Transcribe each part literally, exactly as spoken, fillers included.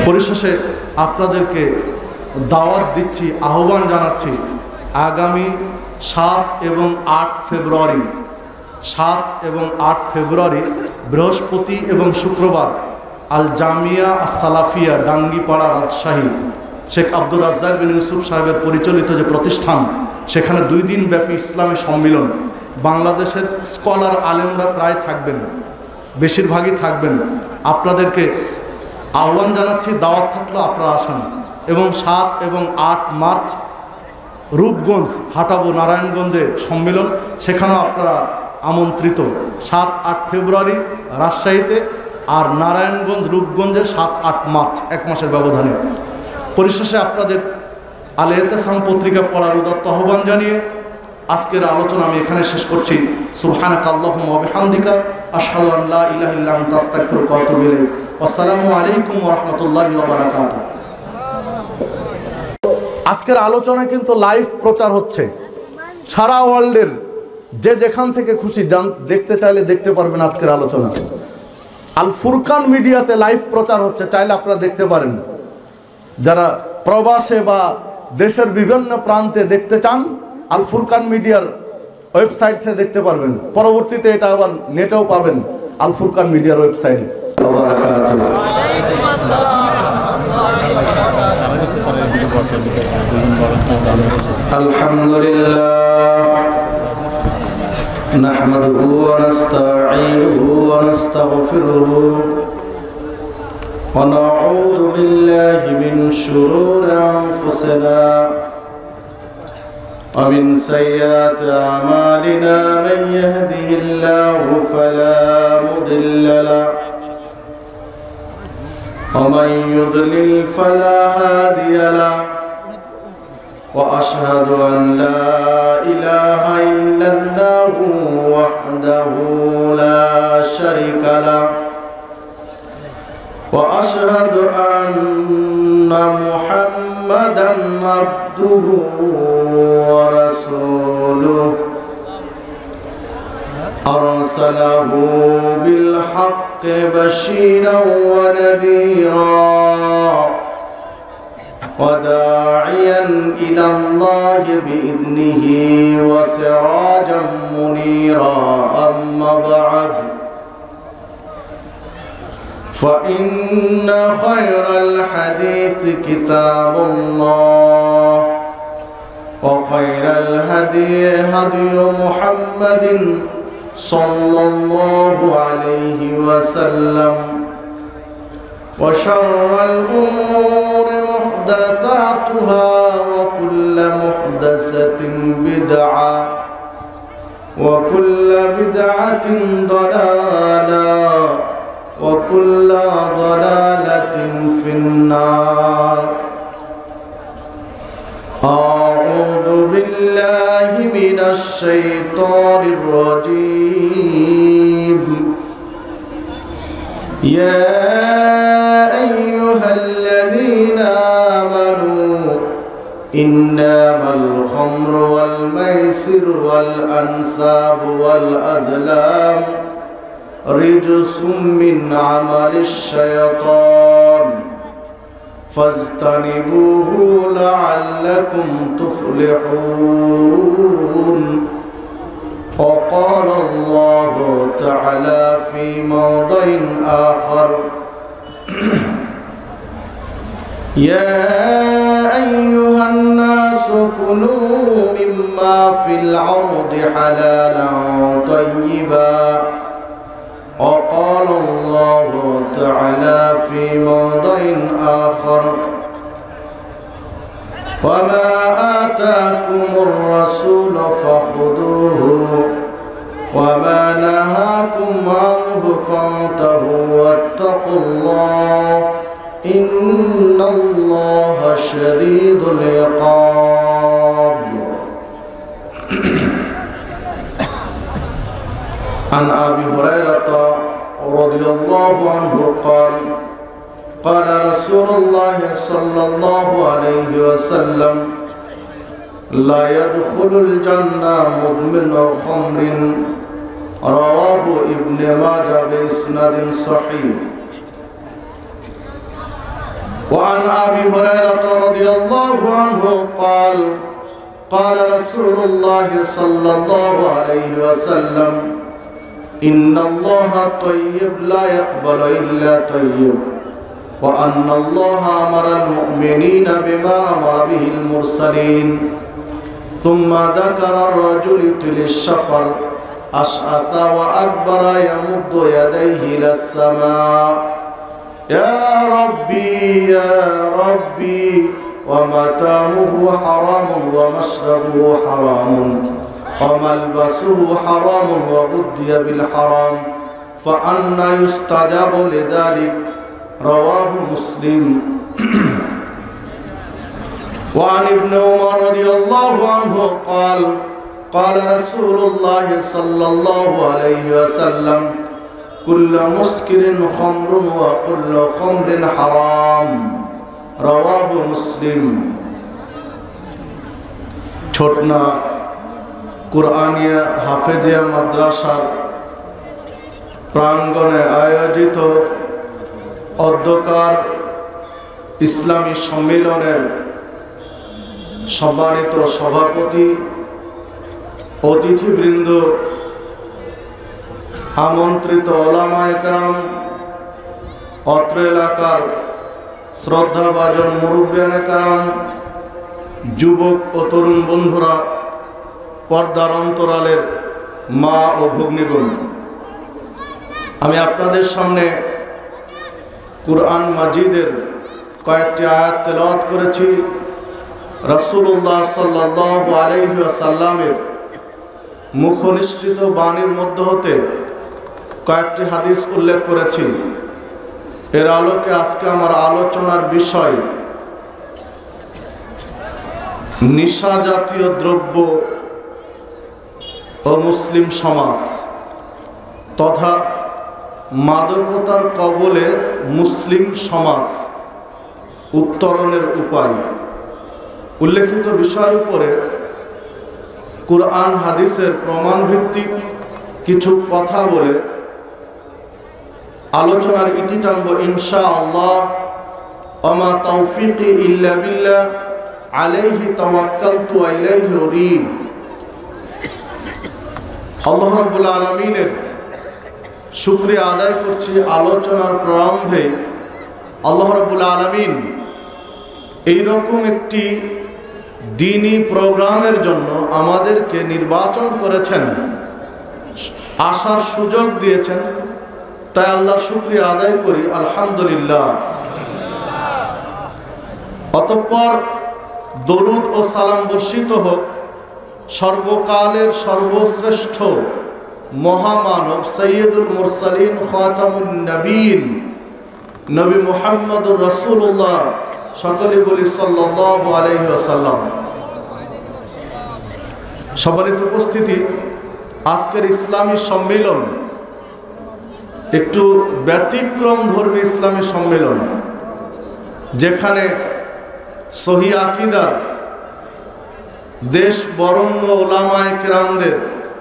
পরিশেষে আপনাদেরকে দাওয়াত দিচ্ছি, আহ্বান জানাচ্ছি, আগামী সাত এবং আট ফেব্রুয়ারি সাত এবং আট ফেব্রুয়ারি বৃহস্পতি এবং শুক্রবার আল জামিয়া আস-সালাফিয়া ডাঙ্গিপাড়া রাজশাহী শেখ আব্দুর রাজ্জাক বিন ইউসুফ সাহেবের পরিচালিত যে প্রতিষ্ঠান, সেখানে দুই দিন ব্যাপী ইসলামী সম্মিলন। বাংলাদেশের স্কলার আলেমরা প্রায় থাকবেন, বেশিরভাগই থাকবেন। আপনাদেরকে আহ্বান জানাচ্ছি, দাওয়াত থাকলো আপনারা আসেন। এবং সাত এবং আট মার্চ রূপগঞ্জ হাটাবো নারায়ণগঞ্জে সম্মেলন, সেখানেও আপনারা আমন্ত্রিত। সাত আট ফেব্রুয়ারি রাজশাহীতে, আর নারায়ণগঞ্জ রূপগঞ্জে সাত আট মার্চ, এক মাসের ব্যবধানে। পরিশেষে আপনাদের আল ইতিসাম পত্রিকা পড়ার উদাত্ত আহ্বান জানিয়ে আজকের আলোচনা আমি এখানে শেষ করছি। সুবহানাকা আল্লাহুম্মা ওয়া বিহামদিকা আশহাদু আন লা ইলাহা ইল্লা আনতা আস্তাগফিরুকা ওয়া আতুবু ইলাইক। আসসালামু আলাইকুম ওয়া রাহমাতুল্লাহি ওয়া বারাকাতুহু। আজকের আলোচনা কিন্তু লাইভ প্রচার হচ্ছে সারা ওয়ার্ল্ডের, যে যেখান থেকে খুশি যান দেখতে চাইলে দেখতে পারবেন। আজকের আলোচনা আল ফুরকান মিডিয়াতে লাইভ প্রচার হচ্ছে, চাইলে আপনারা দেখতে পারেন। যারা প্রবাসে বা দেশের বিভিন্ন প্রান্তে দেখতে চান, আল ফুরকান মিডিয়ার ওয়েবসাইট থেকে দেখতে পারবেন। পরবর্তীতে এটা আবার নেটেও পাবেন, আল ফুরকান মিডিয়ার ওয়েবসাইটে। আলহামদুলিল্লাহ নাহমাদুহু ওয়া নাস্তাঈনুহু ওয়া নাস্তাগফিরুহু ওয়া নাউযু বিল্লাহি মিন শুরুরি আনফুসিনা ওয়া মিন সাইয়্যাতি আমালিনা মান ইয়াহদিহিল্লাহু ফালা মুদিল্লা লাহু ওয়া মান ইউদ্লিল ফালা হাদিয়া লাহু وأشهد أن لا إله إلا الله وحده لا شريك له وأشهد أن محمدا عبده ورسوله أرسله بالحق بشيرا ونذيرا وداعيا إلى الله بإذنه وسراجا منيرا أما بعد فإن خير الحديث كتاب الله وخير الهدي هدي محمد صلى الله عليه وسلم وشر الأمور محدثاتها وكل محدثة بدعة وكل بدعة ضلالة وكل ضلالة في النار. أعوذ بالله من الشيطان الرجيم. يا أيها الذين آمنوا إنما الخمر والميسر والأنساب والأزلام رجس من عمل الشيطان فاجتنبوه لعلكم تفلحون. وقال الله تعالى في موضع آخر يا أيها الناس كلوا مما في الأرض حلالا طيبا. وقال الله تعالى في موضع آخر وما آتاكم الرسول فخذوه وما نهاكم عنه فانتهوا واتقوا الله إن الله شديد العقاب. عن أبي هريرة رضي الله عنه قال قال رسول الله صلى الله عليه وسلم لا يدخل الجنة مدمن خمر. رواه ابن ماجه بإسناد صحيح. وعن أبي هريرة رضي الله عنه قال قال رسول الله صلى الله عليه وسلم إن الله طيب لا يقبل إلا طيب وأن الله أمر المؤمنين بما أمر به المرسلين ثم ذكر الرجل طلي الشفر أشعث وأكبر يمد يديه إلى السماء يا ربي يا ربي ومطعمه حرام ومشربه حرام وملبسه حرام وغذي بالحرام فأنى يستجاب لذلك رواه مسلم. وعن ابن عمر رضي الله عنه قال قال رسول الله صلى الله عليه وسلم كل مسكر خمر وكل خمر حرام رواه مسلم. ছোটনা কুরআনিয়া হাফেজিয়া মাদ্রাসার প্রাঙ্গণে আয়োজিত অধ্যকার ইসলামী সম্মেলনের সম্মানিত সভাপতি, অতিথিবৃন্দ, আমন্ত্রিত ওলামায়ে কেরাম, অত্র এলাকার শ্রদ্ধাভাজন মুরব্বিয়ানে কেরাম, যুবক ও তরুণ বন্ধুরা, পর্দার অন্তরালের মা ও ভগ্নীগণ, আমি আপনাদের সামনে কুরআন মাজিদের কয়েকটি আয়াত তেলাওয়াত করেছি। রাসূলুল্লাহ সাল্লাল্লাহু আলাইহি ওয়াসাল্লামের মুখনিসৃত বাণীর মধ্য হতে কয়েকটি হাদিস উল্লেখ করেছি। এর আলোকে আজকে আমার আলোচনার বিষয় নিশা জাতীয় দ্রব্য ও মুসলিম সমাজ তথা মাদকতার কবলে মুসলিম সমাজ উত্তরণের উপায়। উল্লেখিত বিষয়ের উপরে কুরআন হাদিসের প্রমাণ ভিত্তিক কিছু কথা বলে আলোচনার ইতি টানব ইনশাআল্লাহ। ওমা তাওফীকি ইল্লা বিল্লাহ আলাইহি তাওয়াক্কালতু ওয়া ইলাইহি উনীব। আল্লাহ রাব্বুল আলামিনের শুকরিয়া আদায় করছি। আলোচনার প্রারম্ভে আল্লাহ রাব্বুল আলামিন এইরকম একটি দ্বীনি প্রোগ্রামের জন্য আমাদেরকে নির্বাচন করেছেন, আসার সুযোগ দিয়েছেন, তাই আল্লাহর শুকরিয়া আদায় করি, আলহামদুলিল্লাহ। অতঃপর দরুদ ও সালাম বর্ষিত হোক সর্বকালের সর্বশ্রেষ্ঠ মহামানব সৈয়দুল মুরসালিন খাতামুন নবীন নবী মুহাম্মদুর রাসূলুল্লাহ, সকলে বলি সাল্লাল্লাহু আলাইহি ওয়াসাল্লাম। সম্মানিত উপস্থিতি, আজকের ইসলামী সম্মেলন একটু ব্যতিক্রম ধর্মী ইসলামী সম্মেলন, যেখানে সহি আকীদার দেশ বরেণ্য ওলামায়ে কেরামদের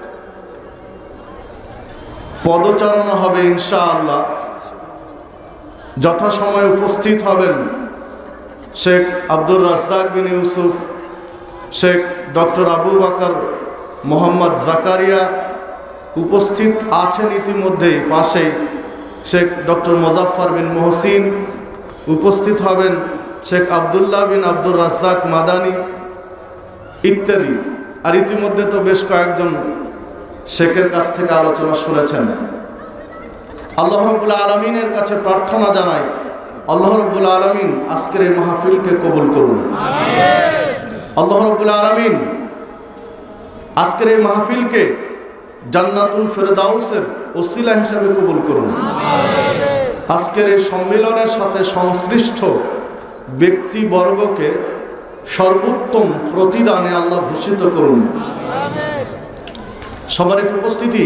পদচারণা হবে ইনশাআল্লাহ। যথাসময়ে উপস্থিত হবেন শেখ আব্দুর রাজ্জাক বিন ইউসুফ, শেখ ডক্টর আবু বকর মোহাম্মদ জাকারিয়া উপস্থিত আছেন ইতিমধ্যেই। পাশেই শেখ ডক্টর মোজাফফর বিন মহসিন উপস্থিত হবেন, শেখ আবদুল্লাহ বিন আব্দুর রাজ্জাক মাদানী ইত্যাদি। আর ইতিমধ্যে তো বেশ কয়েকজন শেখের কাছ থেকে আলোচনা শুনেছেন। আল্লাহ রাব্বুল আলামিনের কাছে প্রার্থনা জানাই, আল্লাহ রাব্বুল আলামিন আজকের এই মাহফিলকে কবুল করুন। আল্লাহ রাব্বুল আলামিন আজকের এই মাহফিলকে জান্নাতুল ফেরদাউসের ওসিলা হিসেবে কবুল করুন। আজকের এই সম্মেলনের সাথে সংশ্লিষ্ট ব্যক্তিবর্গকে সর্বোত্তম প্রতিদানে আল্লাহ ভূষিত করুন। সম্মানিত উপস্থিতি,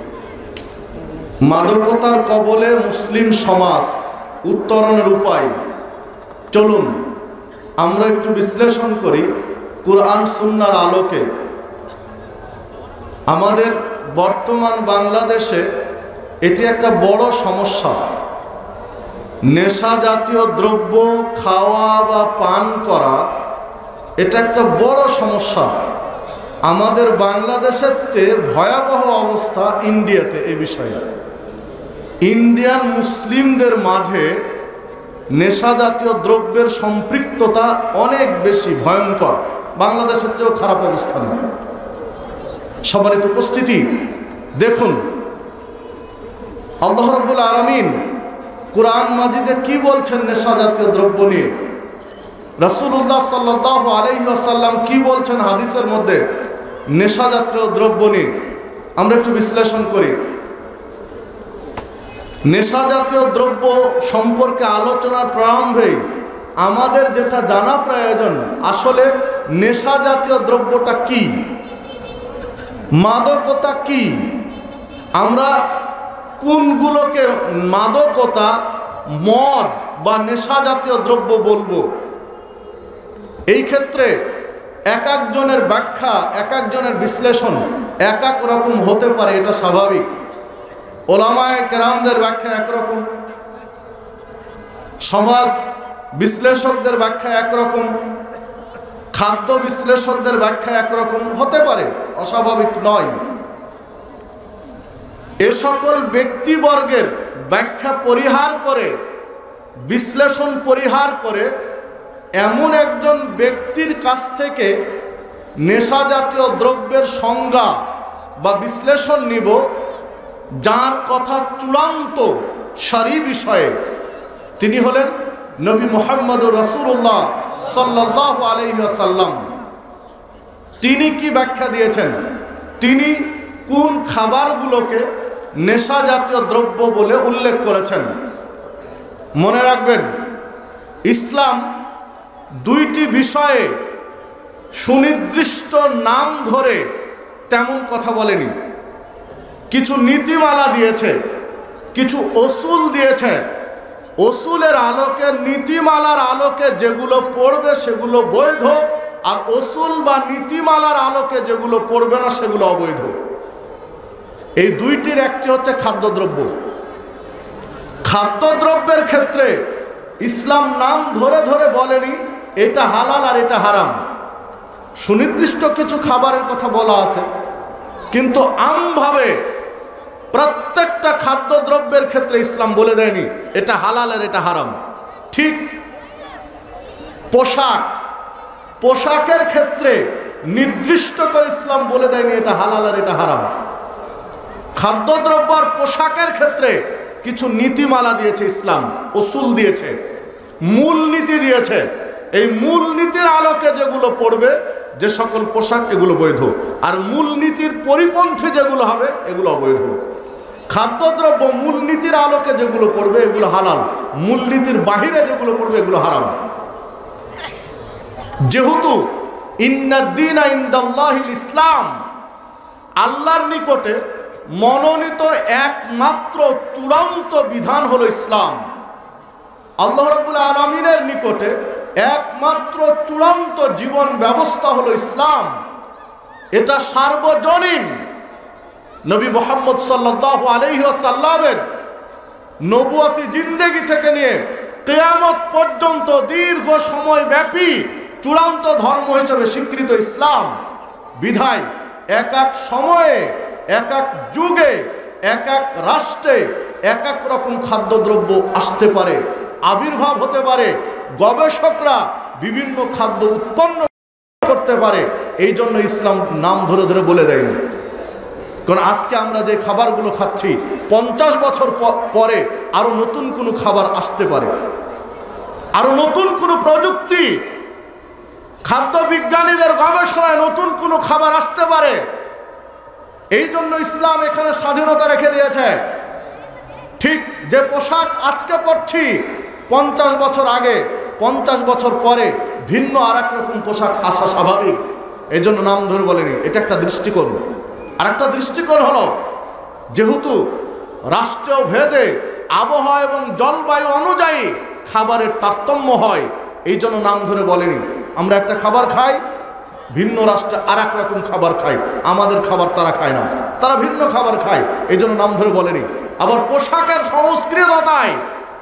মাদকতার কবলে মুসলিম সমাজ উত্তরণের উপায়, চলুন আমরা একটু বিশ্লেষণ করি কুরআন সুন্নাহর আলোকে। আমাদের বর্তমান বাংলাদেশে এটি একটা বড় সমস্যা। নেশা জাতীয় দ্রব্য খাওয়া বা পান করা এটা একটা বড় সমস্যা। আমাদের বাংলাদেশের চেয়ে ভয়াবহ অবস্থা ইন্ডিয়াতে এই বিষয়ে। ইন্ডিয়ান মুসলিমদের মাঝে নেশা জাতীয় দ্রব্যের সম্পৃক্ততা অনেক বেশি ভয়ঙ্কর, বাংলাদেশের চেয়েও খারাপ অবস্থা নেই। সম্মানিত উপস্থিতি, দেখুন আল্লাহ রাব্বুল আলামিন কুরআন মাজিদে কি বলছেন নেশা জাতীয় দ্রব্য নিয়ে, রাসূলুল্লাহ সাল্লাল্লাহু আলাইহি ওয়াসাল্লাম কি বলছেন হাদিসের মধ্যে নেশা জাতীয় দ্রব্য নিয়ে। আমরা একটু বিশ্লেষণ করি। নেশা জাতীয় দ্রব্য সম্পর্কে আলোচনার প্রারম্ভেই আমাদের যেটা জানা প্রয়োজন, আসলে নেশা জাতীয় দ্রব্যটা কি, মাদকতা কি, আমরা কোনগুলোকে মাদকতা, মদ বা নেশা জাতীয় দ্রব্য বলবো। এই ক্ষেত্রে এক একজনের ব্যাখ্যা, এক একজনের বিশ্লেষণ এক এক রকম হতে পারে, এটা স্বাভাবিক। ওলামায়ে কেরামদের ব্যাখ্যা একরকম, সমাজ বিশ্লেষকদের ব্যাখ্যা একরকম, খাদ্য বিশ্লেষকদের ব্যাখ্যা একরকম হতে পারে, অস্বাভাবিক নয়। এ সকল ব্যক্তিবর্গের ব্যাখ্যা পরিহার করে, বিশ্লেষণ পরিহার করে এমন একজন ব্যক্তির কাছ থেকে নেশা জাতীয় দ্রব্যের সংজ্ঞা বা বিশ্লেষণ নিব, যার কথা চূড়ান্ত শরঈ বিষয়ে। তিনি হলেন নবী মুহাম্মদুর রাসূলুল্লাহ সাল্লাল্লাহু আলাইহি ওয়াসাল্লাম। তিনি কি ব্যাখ্যা দিয়েছেন, তিনি কোন খাবারগুলোকে নেশা জাতীয় দ্রব্য বলে উল্লেখ করেছেন। মনে রাখবেন, ইসলাম দুইটি বিষয়ে সুনির্দিষ্ট নাম ধরে তেমন কথা বলেনি। কিছু নীতিমালা দিয়েছে, কিছু অসুল দিয়েছে। অসুলের আলোকে, নীতিমালার আলোকে যেগুলো পড়বে সেগুলো বৈধ, আর অসুল বা নীতিমালার আলোকে যেগুলো পড়বে না সেগুলো অবৈধ। এই দুইটির একটি হচ্ছে খাদ্যদ্রব্য। খাদ্যদ্রব্যের ক্ষেত্রে ইসলাম নাম ধরে ধরে বলেনি এটা হালাল আর এটা হারাম। সুনির্দিষ্ট কিছু খাবারের কথা বলা আছে, কিন্তু আমভাবে প্রত্যেকটা খাদ্যদ্রব্যের ক্ষেত্রে ইসলাম বলে দেয়নি এটা হালাল আর এটা হারাম। ঠিক পোশাক, পোশাকের ক্ষেত্রে নির্দিষ্ট করে ইসলাম বলে দেয়নি এটা হালাল আর এটা হারাম। খাদ্যদ্রব্য আর পোশাকের ক্ষেত্রে কিছু নীতিমালা দিয়েছে ইসলাম, উসুল দিয়েছে, মূল নীতি দিয়েছে। এই মূল নীতির আলোকে যেগুলো পড়বে, যে সকল পোশাক, এগুলো বৈধ, আর মূল নীতির পরিপন্থী যেগুলো হবে এগুলো অবৈধ। খাদ্যদ্রব্য মূল নীতির আলোকে যেগুলো পড়বে এগুলো হালাল, মূল নীতির বাহিরে যেগুলো পড়বে এগুলো হারাম। যেহেতু ইন্নাদ-দীনা ইনদাল্লাহিল ইসলাম, আল্লাহর নিকটে মনোনীত একমাত্র চূড়ান্ত বিধান হলো ইসলাম। আল্লাহ রাব্বুল আলামিনের নিকটে একমাত্র চূড়ান্ত জীবন ব্যবস্থা হলো ইসলাম। এটা সার্বজনীন। নবী মুহাম্মদ সাল্লাল্লাহু আলাইহি ওয়াসাল্লামের নবুয়তি জিন্দেগি থেকে নিয়ে কিয়ামত পর্যন্ত দীর্ঘ সময় ব্যাপী চূড়ান্ত ধর্ম হিসেবে স্বীকৃত ইসলাম। বিধায় এক এক সময়ে, এক এক যুগে, এক এক রাষ্ট্রে এক এক রকম খাদ্যদ্রব্য আসতে পারে, আবির্ভাব হতে পারে। গবেষকরা বিভিন্ন খাদ্য উৎপন্ন করতে পারে। এই জন্য ইসলাম নাম ধরে ধরে বলে দেয়নি। কারণ আজকে আমরা যে খাবারগুলো খাচ্ছি, পঞ্চাশ বছর পরে আরো নতুন কোনো খাবার আসতে পারে, আরো নতুন কোনো প্রযুক্তি, খাদ্য বিজ্ঞানীদের গবেষণায় নতুন কোনো খাবার আসতে পারে। এই জন্য ইসলাম এখানে স্বাধীনতা রেখে দিয়েছে। ঠিক যে পোশাক আজকে পরছি, পঞ্চাশ বছর আগে, পঞ্চাশ বছর পরে ভিন্ন আর এক রকম পোশাক আসা স্বাভাবিক। এই জন্য নাম ধরে বলেনি। এটা একটা দৃষ্টিকোণ। আর একটা দৃষ্টিকোণ হলো, যেহেতু রাষ্ট্রীয় ভেদে আবহাওয়া এবং জলবায়ু অনুযায়ী খাবারের তারতম্য হয়, এই জন্য নাম ধরে বলেনি। আমরা একটা খাবার খাই, ভিন্ন রাষ্ট্রে আর এক রকম খাবার খাই, আমাদের খাবার তারা খায় না, তারা ভিন্ন খাবার খায়, এই জন্য নাম ধরে বলেনি। আবার পোশাকের সংস্কৃততায়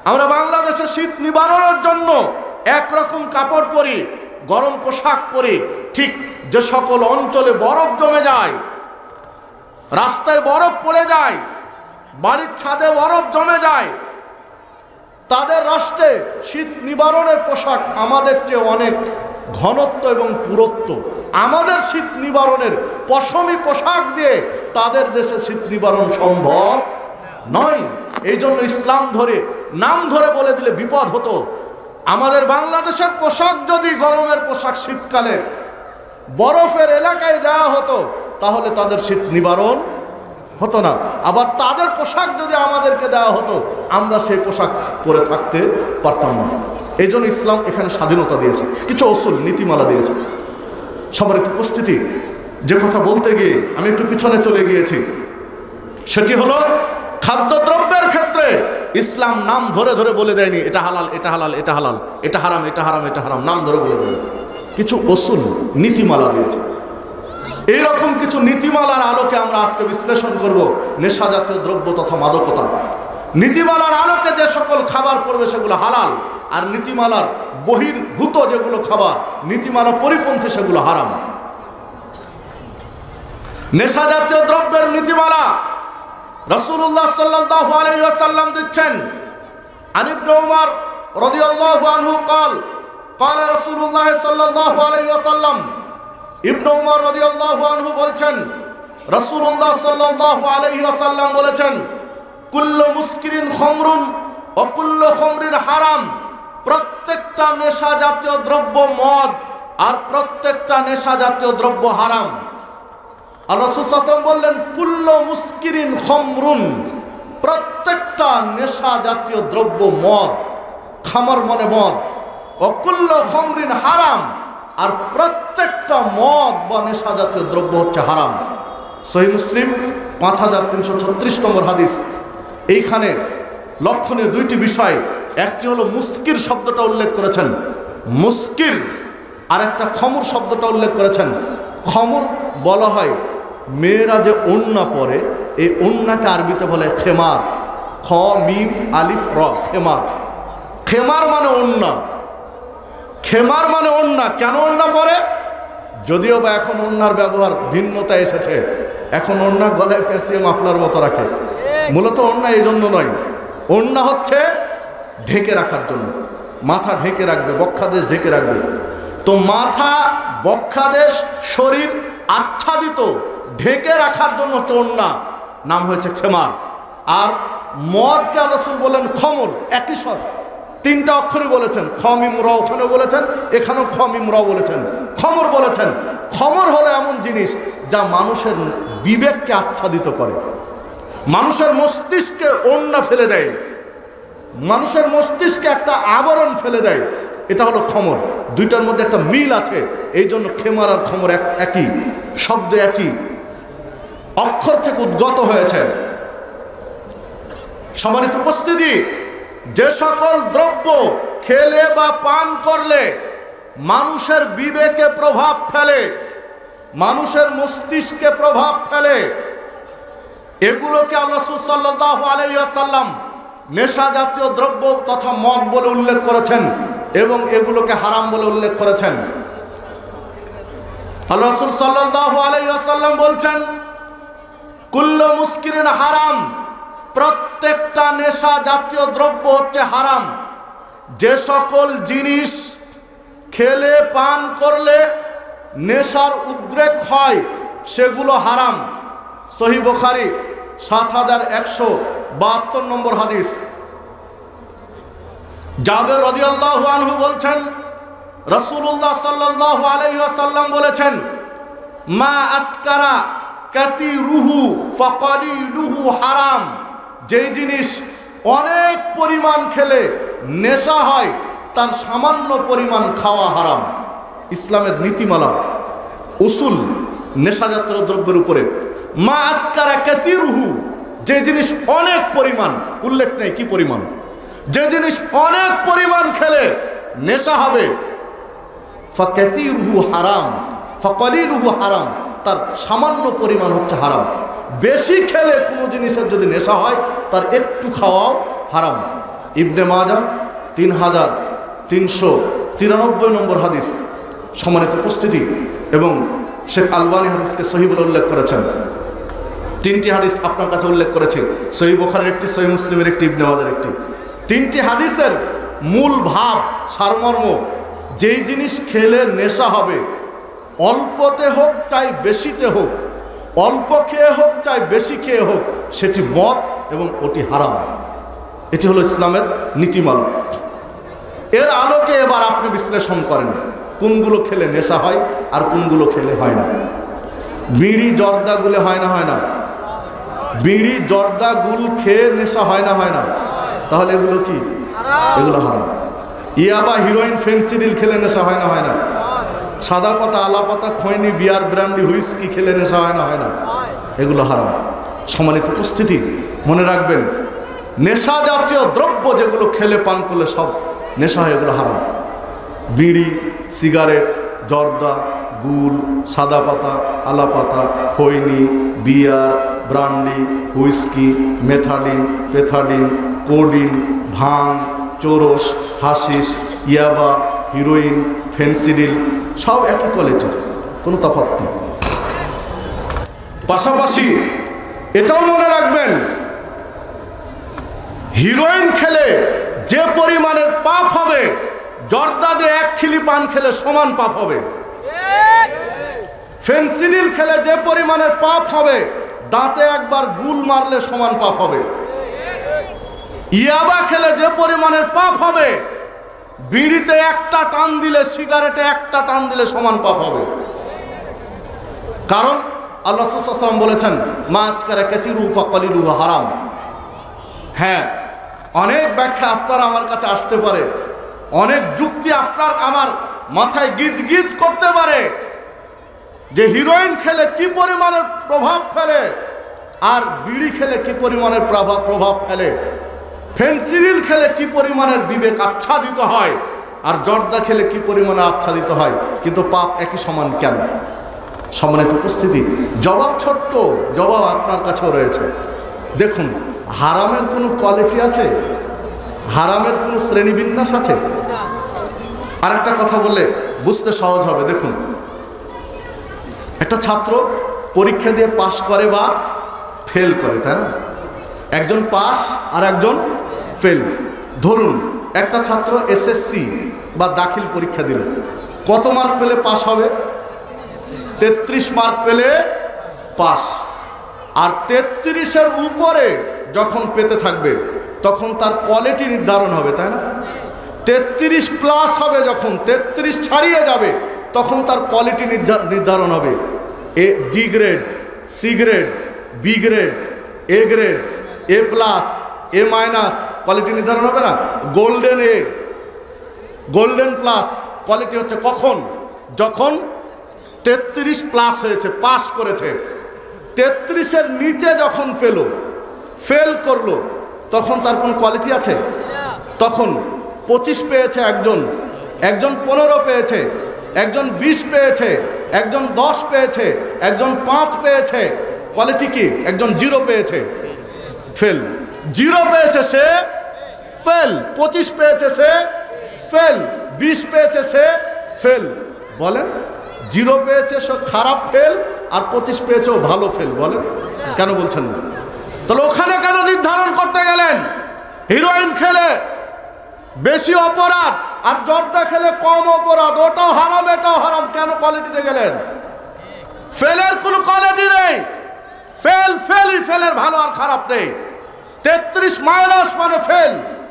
আমরা বাংলাদেশে শীত নিবারণের জন্য একরকম কাপড় পরি, গরম পোশাক পরি, ঠিক যে সকল অঞ্চলে বরফ জমে যায়, রাস্তায় বরফ পড়ে যায়, বাড়ির ছাদে বরফ জমে যায়, তাদের রাষ্ট্রে শীত নিবারণের পোশাক আমাদের চেয়ে অনেক ঘনত্ব এবং পুরুত্ব। আমাদের শীত নিবারণের পশমি পোশাক দিয়ে তাদের দেশে শীত নিবারণ সম্ভব নয়। এই জন্য ইসলাম ধরে নাম ধরে বলে দিলে বিপদ হতো। আমাদের বাংলাদেশের পোশাক যদি গরমের পোশাক শীতকালে বরফের এলাকায় দেওয়া হতো তাহলে তাদের শীত নিবারণ হতো না। আবার তাদের পোশাক যদি আমাদেরকে দেওয়া হতো আমরা সেই পোশাক পরে থাকতে পারতাম না। এই জন্য ইসলাম এখানে স্বাধীনতা দিয়েছে, কিছু অসুল নীতিমালা দিয়েছে। সবার উপস্থিতি, যে কথা বলতে গিয়ে আমি একটু পিছনে চলে গিয়েছি, সেটি হলো খাদ্যদ্রব্যের ক্ষেত্রে ইসলাম নাম ধরে ধরে বলে দেয়নি এটা হালাল, এটা হালাল, এটা হালাল, এটা হারাম, এটা হারাম, এটা হারাম, নাম ধরে বলে দেয়নি। কিছু অসুল নীতিমালা দিয়েছে। এইরকম কিছু নীতিমালার আলোকে আমরা আজকে বিশ্লেষণ করব নেশা জাতীয় দ্রব্য তথা মাদকতা। নীতিমালার আলোকে যে সকল খাবার পড়বে সেগুলো হালাল, আর নীতিমালার বহির্ভূত যেগুলো খাবার, নীতিমালা পরিপন্থী, সেগুলো হারাম। নেশা জাতীয় দ্রব্যের নীতিমালা রাসূলুল্লাহ সাল্লাল্লাহু আলাইহি ওয়াসাল্লাম দিচ্ছেন। আন ইবনে উমর রাদিয়াল্লাহু আনহু قال قال رسول الله সাল্লাল্লাহু আলাইহি ওয়াসাল্লাম, ইবনে উমর রাদিয়াল্লাহু আনহু বলছেন রাসূলুল্লাহ সাল্লাল্লাহু আলাইহি ওয়াসাল্লাম বলেছেন, কুল্লু মুসকিরিন খামরুন ওয়া কুল্লু খামরিন হারাম। প্রত্যেকটা নেশা জাতীয় দ্রব্য মদ, আর প্রত্যেকটা নেশা জাতীয় দ্রব্য হারাম। আর রাসূল সাল্লাল্লাহু আলাইহি ওয়াসাল্লাম বললেন, কুল্লু মুসকিরিন খামরুন, প্রত্যেকটা নেশা জাতীয় দ্রব্য মদ, খামর মানে মদ, ও কুল্লু খামরিন হারাম, আর প্রত্যেকটা মদ বা নেশা জাতীয় দ্রব্য হচ্ছে হারাম। সহিহ মুসলিম পাঁচ হাজার তিনশো ছত্রিশ নম্বর হাদিস। এইখানে লক্ষণীয় দুইটি বিষয়, একটি হলো মুস্কির শব্দটা উল্লেখ করেছেন, মুস্কির, আর একটা খমর শব্দটা উল্লেখ করেছেন। খমর বলা হয় মেয়েরা যে ওন্না পরে, এই ওন্নাকে আরবিতে বলে খেমার, খ মিম আলিফ র, খেমার। খেমার মানে ওন্না, খেমার মানে ওন্না। কেন ওন্না পরে? যদিও বা এখন ওন্নার ব্যবহার ভিন্নতা এসেছে, এখন ওন্না গলায় পেঁচিয়ে মাফলার মতো রাখে। মূলত ওন্না এই জন্য নয়, ওন্না হচ্ছে ঢেকে রাখার জন্য, মাথা ঢেকে রাখবে, বক্ষাদেশ ঢেকে রাখবে। তো মাথা, বক্ষাদেশ, শরীর আচ্ছাদিত ঢেকে রাখার জন্য ওন্না, নাম হয়েছে খেমার। আর মদকে রাসূল বলেন খমর, একই সব, তিনটা অক্ষরে বলেছেন, খমিম র ওখানেও বলেছেন, এখানেও খমিম র বলেছেন, খমর বলেছেন। খমর হলো এমন জিনিস যা মানুষের বিবেককে আচ্ছাদিত করে, মানুষের মস্তিষ্কে ওন্না ফেলে দেয়, মানুষের মস্তিষ্কে একটা আবরণ ফেলে দেয়, এটা হলো খমর। দুইটার মধ্যে একটা মিল আছে, এই জন্য খেমার আর খমর একই শব্দ, একই অক্ষর থেকে উদ্গত হয়েছে। সম্মানিত উপস্থিতি, যে সকল দ্রব্য খেলে বা পান করলে মানুষের বিবেকে প্রভাব ফেলে, মানুষের মস্তিষ্কে প্রভাব ফেলে, এগুলোকে আল্লাহ সাল্লাল্লাহু আলাইহি ওয়াসাল্লাম নেশা জাতীয় দ্রব্য তথা মদ বলে উল্লেখ করেছেন এবং এগুলোকে হারাম বলে উল্লেখ করেছেন। আল্লাহ রাসূল সাল্লাল্লাহু আলাইহি ওয়াসাল্লাম বলছেন, কুল্লু মুসকিরিন হারাম, প্রত্যেকটা নেশা জাতীয় দ্রব্য হচ্ছে হারাম। যে সকল জিনিস খেলে পান করলে নেশার উদ্রেক হয় সেগুলো হারাম। সহিহ বুখারী সাত হাজার একশো বাহাত্তর নম্বর হাদিস। জাবের রাদিয়াল্লাহু আনহু বলছেন, রাসূলুল্লাহ সাল্লাল্লাহু আলাইহি ওয়াসাল্লাম বলেছেন, মা আসকারা কাসীরুহু ফাকালিলুহু হারাম। যেই জিনিস অনেক পরিমাণ খেলে নেশা হয় তার সামান্য পরিমাণ খাওয়া হারাম। ইসলামের নীতিমালা উসুল নেশাজাতীয় দ্রব্যের উপরে। মা আসকারা কাসীরুহু, যে জিনিস অনেক পরিমাণ, উল্লেখ নেই কি পরিমাণ, যে জিনিস অনেক পরিমাণ খেলে নেশা হবে, ফাকাসীরুহু হারাম ফাকালিলুহু হারাম, তার সামান্য পরিমাণ হচ্ছে হারাম। বেশি খেলে কোনো জিনিসের যদি নেশা হয় তার একটু খাওয়াও হারাম। ইবনে মাজা তিন হাজার তিনশো তিরানব্বই নম্বর হাদিস। সম্মানিত উপস্থিতি, এবং শেখ আলবানী হাদিসকে সহিহ বলে উল্লেখ করেছেন। তিনটি হাদিস আপনার কাছে উল্লেখ করেছে, সহিহ বুখারীর একটি, সহিহ মুসলিমের একটি, ইবনে মাজার একটি। তিনটি হাদিসের মূল ভাব সারমর্ম, যেই জিনিস খেলে নেশা হবে, অল্পতে হোক চাই বেশিতে হোক, অল্প খেয়ে হোক চাই বেশি খেয়ে হোক, সেটি মদ এবং ওটি হারাম। এটি হলো ইসলামের নীতিমালা। এর আলোকে এবার আপনি বিশ্লেষণ করেন কোনগুলো খেলে নেশা হয় আর কোনগুলো খেলে হয় না। বিড়ি জর্দা গুলে হয় না হয় না? বিড়ি জর্দা গুল খেয়ে নেশা হয় না হয় না? তাহলে এগুলো কি? এগুলো হারাম। ইয়াবা, হিরোইন, ফেন্সিডিল খেলে নেশা হয় না হয় না? সাদা পাতা, আলা পাতা, খৈনি, বিয়ার, ব্র্যান্ডি, হুইস্কি খেলে নেশা হয় না হয় না? এগুলো হারাম। সম্মানিত উপস্থিতি, মনে রাখবেন, নেশা জাতীয় দ্রব্য যেগুলো খেলে পান করলে সব নেশা হয়, এগুলো হারাম। বিড়ি, সিগারেট, জর্দা, গুল, সাদা পাতা, আলা পাতা, খৈনি, beer, brandy, whisky, methadone, pethidine, codeine, bhang, চোরস, হাশিস, ইয়াবা, হিরোইন, ফেন্সিডিল সব একই কোয়ালিটির, কোনো তফাৎ নেই। পাশাপাশি এটাও মনে রাখবেন, হিরোইন খেলে যে পরিমাণের পাপ হবে, জর্দা দিয়ে এক খিলি পান খেলে সমান পাপ হবে। ফেন্সিডিল খেলে যে পরিমাণের পাপ হবে, দাঁতে একবার গুল মারলে সমান পাপ হবে। ইয়াবা খেলে যে পরিমাণের পাপ হবে, বিড়িতে একটা টান দিলে, সিগারেটে একটা টান দিলে সমান পাপ হবে। কারণ আল্লাহ রাসূল সাল্লাল্লাহু আলাইহি ওয়াসাল্লাম বলেছেন, মা আসকারা কাসীরুহু ফাকালিলুহু হারাম। হ্যাঁ, অনেক ব্যাখ্যা আপনার আমার কাছে আসতে পারে, অনেক যুক্তি আপনার আমার মাথায় গিজ গিজ করতে পারে যে হিরোইন খেলে কি পরিমাণের প্রভাব ফেলে, আর বিড়ি খেলে কি পরিমাণের প্রভাব প্রভাব ফেলে, ফেন্সিডিল খেলে কি পরিমাণের বিবেক আচ্ছাদিত হয়, আর জর্দা খেলে কি পরিমাণে আচ্ছাদিত হয়, কিন্তু পাপ একই সমান কেন? সম্মানিত উপস্থিতি, জবাব ছোট্ট, জবাব আপনার কাছেও রয়েছে। দেখুন, হারামের কোনো কোয়ালিটি আছে? হারামের কোনো শ্রেণীবিন্যাস আছে? আর একটা কথা বললে বুঝতে সহজ হবে। দেখুন, একটা ছাত্র পরীক্ষা দিয়ে পাশ করে বা ফেল করে, তাই না? একজন পাস আর একজন ফেল। ধরুন একটা ছাত্র এসএসসি বা দাখিল পরীক্ষা দিল, কত মার্ক পেলে পাস হবে? তেত্রিশ মার্ক পেলে পাস। আর তেত্রিশের উপরে যখন পেতে থাকবে তখন তার কোয়ালিটি নির্ধারণ হবে, তাই না? তেত্রিশ প্লাস হবে, যখন তেত্রিশ ছাড়িয়ে যাবে তখন তার কোয়ালিটি নির্ধারণ হবে। A D grade, C grade, B grade, A grade, A plus, A minus, quality নির্ধারণ হবে না? Golden A, golden plus quality হচ্ছে কখন? যখন তেত্রিশ প্লাস হয়েছে, পাস করেছে। তেত্রিশের নিচে যখন পেল, ফেল করলো, তখন তার কোন কোয়ালিটি আছে? তখন পঁচিশ পেয়েছে একজন, একজন পনেরো পেয়েছে, একজন বিশ পেয়েছে, একজন দশ পেয়েছে, একজন পাঁচ পেয়েছে, কোয়ালিটি কি? একজন জিরো পেয়েছে, ফেল। জিরো পেয়েছে সে ফেল, পঁচিশ পেয়েছে সে ফেল, বিশ পেয়েছে সে ফেল। বলেন, জিরো পেয়েছে সে খারাপ ফেল, আর পঁচিশ পেয়েছে ও ভালো ফেল। বলেন, কেন বলছেন না? তাহলে ওখানে কেন নির্ধারণ করতে গেলেন? হিরোইন খেলে বেশি অপরাধ আর জর্দা খেলে কম অপরাধ, ওটাও হারাম এটাও হারাম, কেন কোয়ালিটিতে গেলেন? ফেলের কোনো কোয়ালিটি নেই, ফেল ফেলই, ফেলের ভালো আর খারাপ নেই। তেত্রিশ মাইনাস মানে ফেল,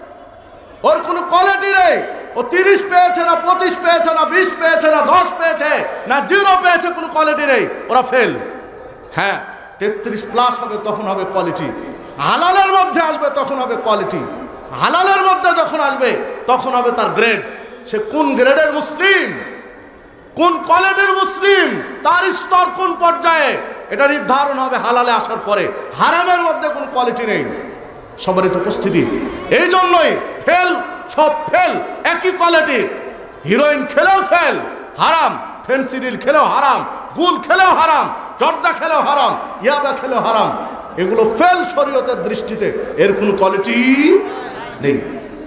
ওর কোনো কোয়ালিটি নেই। ও তিরিশ পেয়েছে না, পঁচিশ পেয়েছে না, বিশ পেয়েছে না, দশ পেয়েছে না, জিরো পেয়েছে, কোনো কোয়ালিটি নেই, ওরা ফেল। হ্যাঁ, তেত্রিশ প্লাস হবে তখন হবে কোয়ালিটি, হালালের মধ্যে আসবে তখন হবে কোয়ালিটি, হালালের মধ্যে যখন আসবে তখন হবে তার গ্রেড। সে কোন গ্রেডের মুসলিম, কোন কোয়ালিটির মুসলিম, তার স্তর কোন পর্যায়ে, এটা নির্ধারণ হবে হালালে আসার পরে। হারামের মধ্যে কোনো কোয়ালিটি নেই। সবারই তো উপস্থিতি, এই জন্যই ফেল, সব ফেল একই কোয়ালিটির। হিরোইন খেলেও ফেল, হারাম। ফেন্সিডিল খেলেও হারাম, গুল খেলেও হারাম, জর্দা খেলেও হারাম, ইয়াবা খেলেও হারাম। এগুলো ফেল শরীয়তের দৃষ্টিতে, এর কোনো কোয়ালিটি নেই।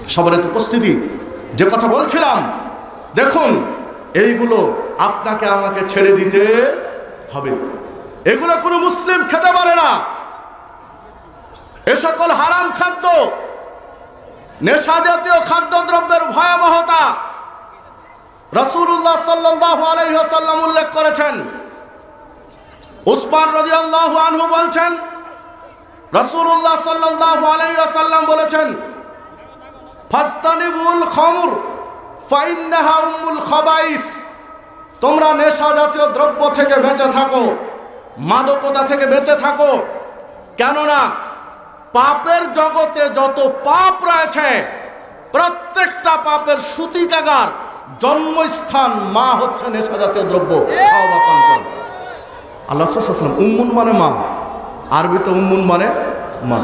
সবার উপস্থিতি, যে কথা বলছিলাম, দেখুন এইগুলো আপনাকে আমাকে ছেড়ে দিতে হবে। এগুলো কোনো মুসলিম খেতে পারে না। এ সকল হারাম খাদ্য, নেশা জাতীয় খাদ্যদ্রব্যের ভয়াবহতা রাসূলুল্লাহ সাল্লাল্লাহু আলাইহি ওয়াসাল্লাম উল্লেখ করেছেন। উসমান রাদিয়াল্লাহু আনহু বলছেন, রাসূলুল্লাহ সাল্লাল্লাহু আলাইহি ওয়াসাল্লাম বলেছেন, ফাস্তানিবুল খামর ফাইন্নাহা উম্মুল খাবাইস। তোমরা নেশা জাতীয় দ্রব্য থেকে বেঁচে থাকো, মাদকতা থেকে বেঁচে থাকো, কেননা পাপের জগতে যত পাপ রয়েছে প্রত্যেকটা পাপের সূতিকাগার, জন্মস্থান মা হচ্ছে নেশা জাতীয় দ্রব্য খাওয়া বা পান করা। আল্লাহ সাল্লাল্লাহু আলাইহি ওয়াসাল্লাম, উম্মুন মানে মা, আরবিতে উম্মুন মানে মা।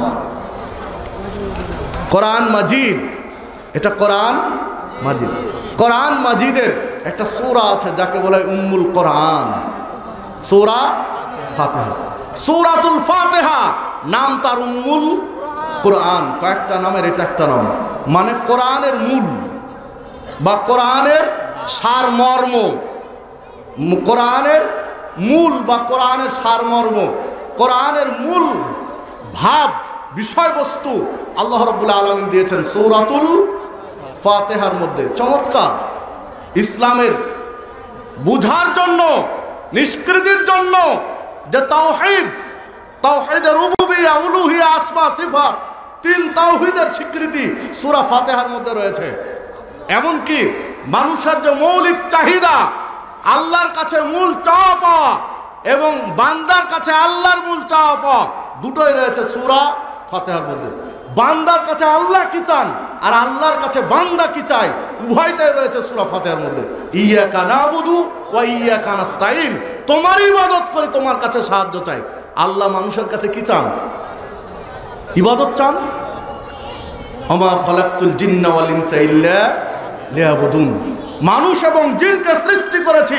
কোরআন মাজিদ, এটা কোরআন মাজিদ। কোরআন মাজিদের একটা সূরা আছে যাকে বলে উম্মুল কোরআন, সূরা ফাতিহা। সূরাতুল ফাতিহা নাম তার উম্মুল কোরআন। কয়েকটা নামের এটা একটা নাম, মানে কোরআনের মূল বা কোরআনের সারমর্ম। কোরআনের মূল বা কোরআনের সারমর্ম, কোরআনের মূল ভাব, বিষয়বস্তু আল্লাহ রাব্বুল আলামিন দিয়েছেন সূরাতুল ফাতিহার মধ্যে। চমৎকার! ইসলামের বুঝার জন্য, নিষ্কৃতির জন্য যে তাওহীদ, তাওহীদের রুবুবিয়্যাহ, উলুহিয়্যাহ, আসমা সিফাত, তিন তাওহীদের স্বীকৃতি সূরা ফাতিহার মধ্যে রয়েছে। এমনকি মানুষের যে মৌলিক চাহিদা, আল্লাহর কাছে মূল চাওয়া পাওয়া এবং বান্দার কাছে আল্লাহর মূল চাওয়া পাওয়া, দুটোই রয়েছে সূরা ফাতিহার মধ্যে। বান্দার কাছে আল্লাহ কি চান আর আল্লাহর কাছে বান্দা কি চায়, উভয়টাই রয়েছে সূরা ফাতিহার মধ্যে। ইয়্যাকা না'বুদু ওয়া ইয়্যাকা নাস্তাঈন, তোমার ইবাদত করে তোমার কাছে সাহায্য চাই। আল্লাহ মানুষের কাছে কি চান? ইবাদত চান। ওমা খালাকতুল জিন্না ওয়াল ইনসা ইল্লা লিয়াবুদুন, মানুষ এবং জিনকে সৃষ্টি করেছি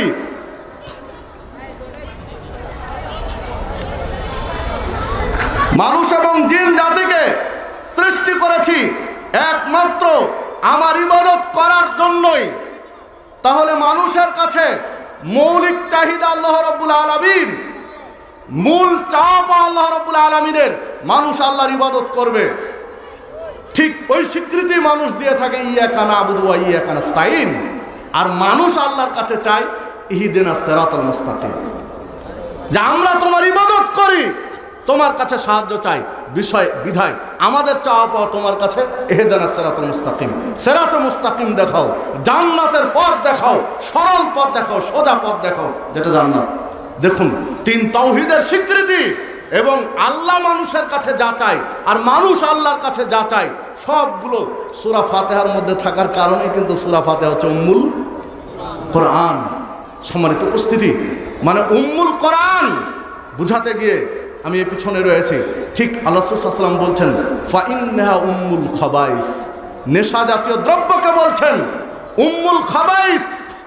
মানুষ এবং জিন জাতিকে সৃষ্টি করেছি একমাত্র আমার ইবাদত করার জন্যই। তাহলে মানুষের কাছে মৌলিক চাহিদা আল্লাহ রাব্বুল আলামিন, মূল চাওয়া আল্লাহ রাব্বুল আলামিনের, মানুষ আল্লাহর ইবাদত করবে। ঠিক ওই স্বীকৃতি মানুষ দিয়ে থাকে ইয়্যাকা না'বুদু ওয়া ইয়্যাকা নাস্তাঈন। আর মানুষ আল্লাহর কাছে চায় ইহদিনাস সিরাতাল মুস্তাকিম, যে আমরা তোমার ইবাদত করি, তোমার কাছে সাহায্য চাই। বিষয় বিধায় আমাদের চাওয়া পাওয়া তোমার কাছে ইহদিনাস সিরাতাল মুস্তাকিম, সিরাতাল মুস্তাকিম দেখাও, জান্নাতের পথ দেখাও, সরল পথ দেখাও, সোজা পথ দেখাও, যেটা জান্নাত। দেখুন, তিন তাওহীদের স্বীকৃতি এবং আল্লাহ মানুষের কাছে যা চায় আর মানুষ আল্লাহর কাছে যা চায়, সবগুলো সূরা ফাতিহার মধ্যে থাকার কারণে কিন্তু সূরা ফাতিহা হচ্ছে উম্মুল কোরআন। সম্মানিত উপস্থিতি, মানে উম্মুল কোরআন বুঝাতে গিয়ে আমি এর পিছনে রয়েছি। ঠিক আল্লাহ রাসূল সাল্লাল্লাহু আলাইহি ওয়াসাল্লাম বলছেন ফাইন্নাহা উম্মুল খাবাইস, নেশা জাতীয় দ্রব্যকে বলছেন উম্মুল খাবাইস।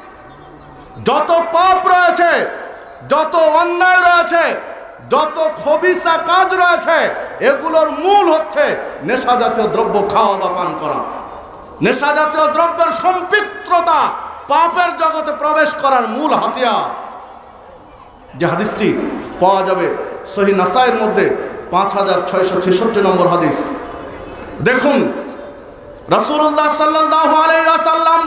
যত পাপ রয়েছে, যত অন্যায় রয়েছে, যত খবিসা কাজ রয়েছে, এগুলোর মূল হচ্ছে নেশা জাতীয় দ্রব্য খাওয়া বা পান করা। নেশা জাতীয় দ্রব্যের সম্পৃক্ততা পাপের জগতে প্রবেশ করার মূল হাতিয়ার। যে হাদিসটি পাওয়া যাবে সহিহ নাসাইর মধ্যে পাঁচ হাজার ছয়শো ছেষট্টি নম্বর হাদিস। দেখুন, রাসূলুল্লাহ সাল্লাল্লাহু আলাইহি ওয়াসাল্লাম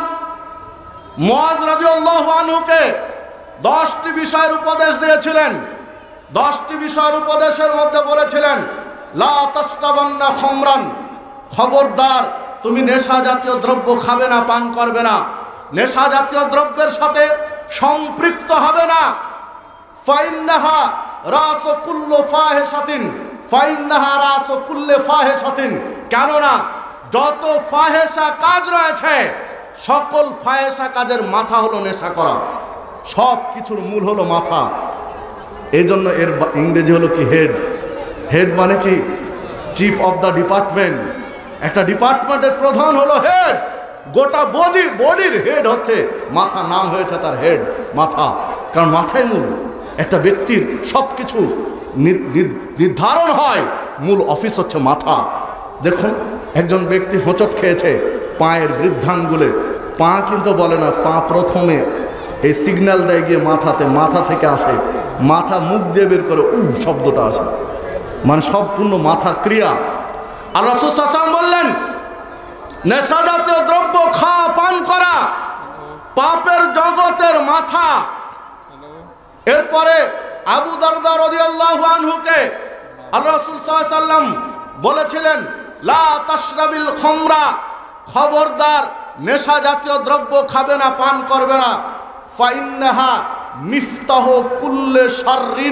মুআয রাদিয়াল্লাহু আনহুকে দশটি বিষয়ের উপদেশ দিয়েছিলেন। দশটি বিষয়ের উপদেশের মধ্যে বলেছিলেন, লা তাশরাবান্না খামরান, খবরদার তুমি নেশা জাতীয় দ্রব্য খাবে না, পান করবে না, নেশা জাতীয় দ্রব্যের সাথে সম্পৃক্ত হবে না। ফাইন্নাহা রাসু কুল্লু ফাহিশাতিন, ফাইন্নাহা রাসু কুল্লি ফাহিশাতিন, কেননা যত ফাহেসা কাজ রয়েছে, সকল ফাহেসা কাজের মাথা হলো নেশা করা। সব কিছুর মূল হলো মাথা। এই জন্য এর ইংরেজি হলো কি হেড। হেড মানে কি? Chief of the department. একটা ডিপার্টমেন্টের প্রধান হলো হেড। গোটা বডি বডির হেড হচ্ছে মাথা, নাম হয়েছে তার হেড, মাথা। কারণ মাথায় মূল একটা ব্যক্তির সব কিছু নির্ধারণ হয়, মূল অফিস হচ্ছে মাথা। দেখুন, একজন ব্যক্তি হোঁচট খেয়েছে, পায়ের বৃদ্ধাঙ্গুলে, পা কিন্তু বলে না, পা প্রথমে এই সিগন্যাল দেয় গিয়ে মাথাতে, মাথা থেকে আসে, মাথা মুখ দিয়ে বের করে উ শব্দটা আসে, মানে সম্পূর্ণ মাথার ক্রিয়া। আল্লাহ রাসূল সাল্লাল্লাহু আলাইহি ওয়াসাল্লাম বললেন, নেশা জাতীয় দ্রব্য খাওয়া পান করা পাপের জগতের মাথা। এরপরে আবু দারদা রাদিয়াল্লাহু আনহুকে আল্লাহ রাসূল সাল্লাল্লাহু আলাইহি ওয়াসাল্লাম বলেছিলেন, লা তাশরাবিল খামরা, খবরদার নেশা জাতীয় দ্রব্য খাবে না, পান করবে না। ফাইন্নাহা মিফতাহু কুল্লি শাররিন,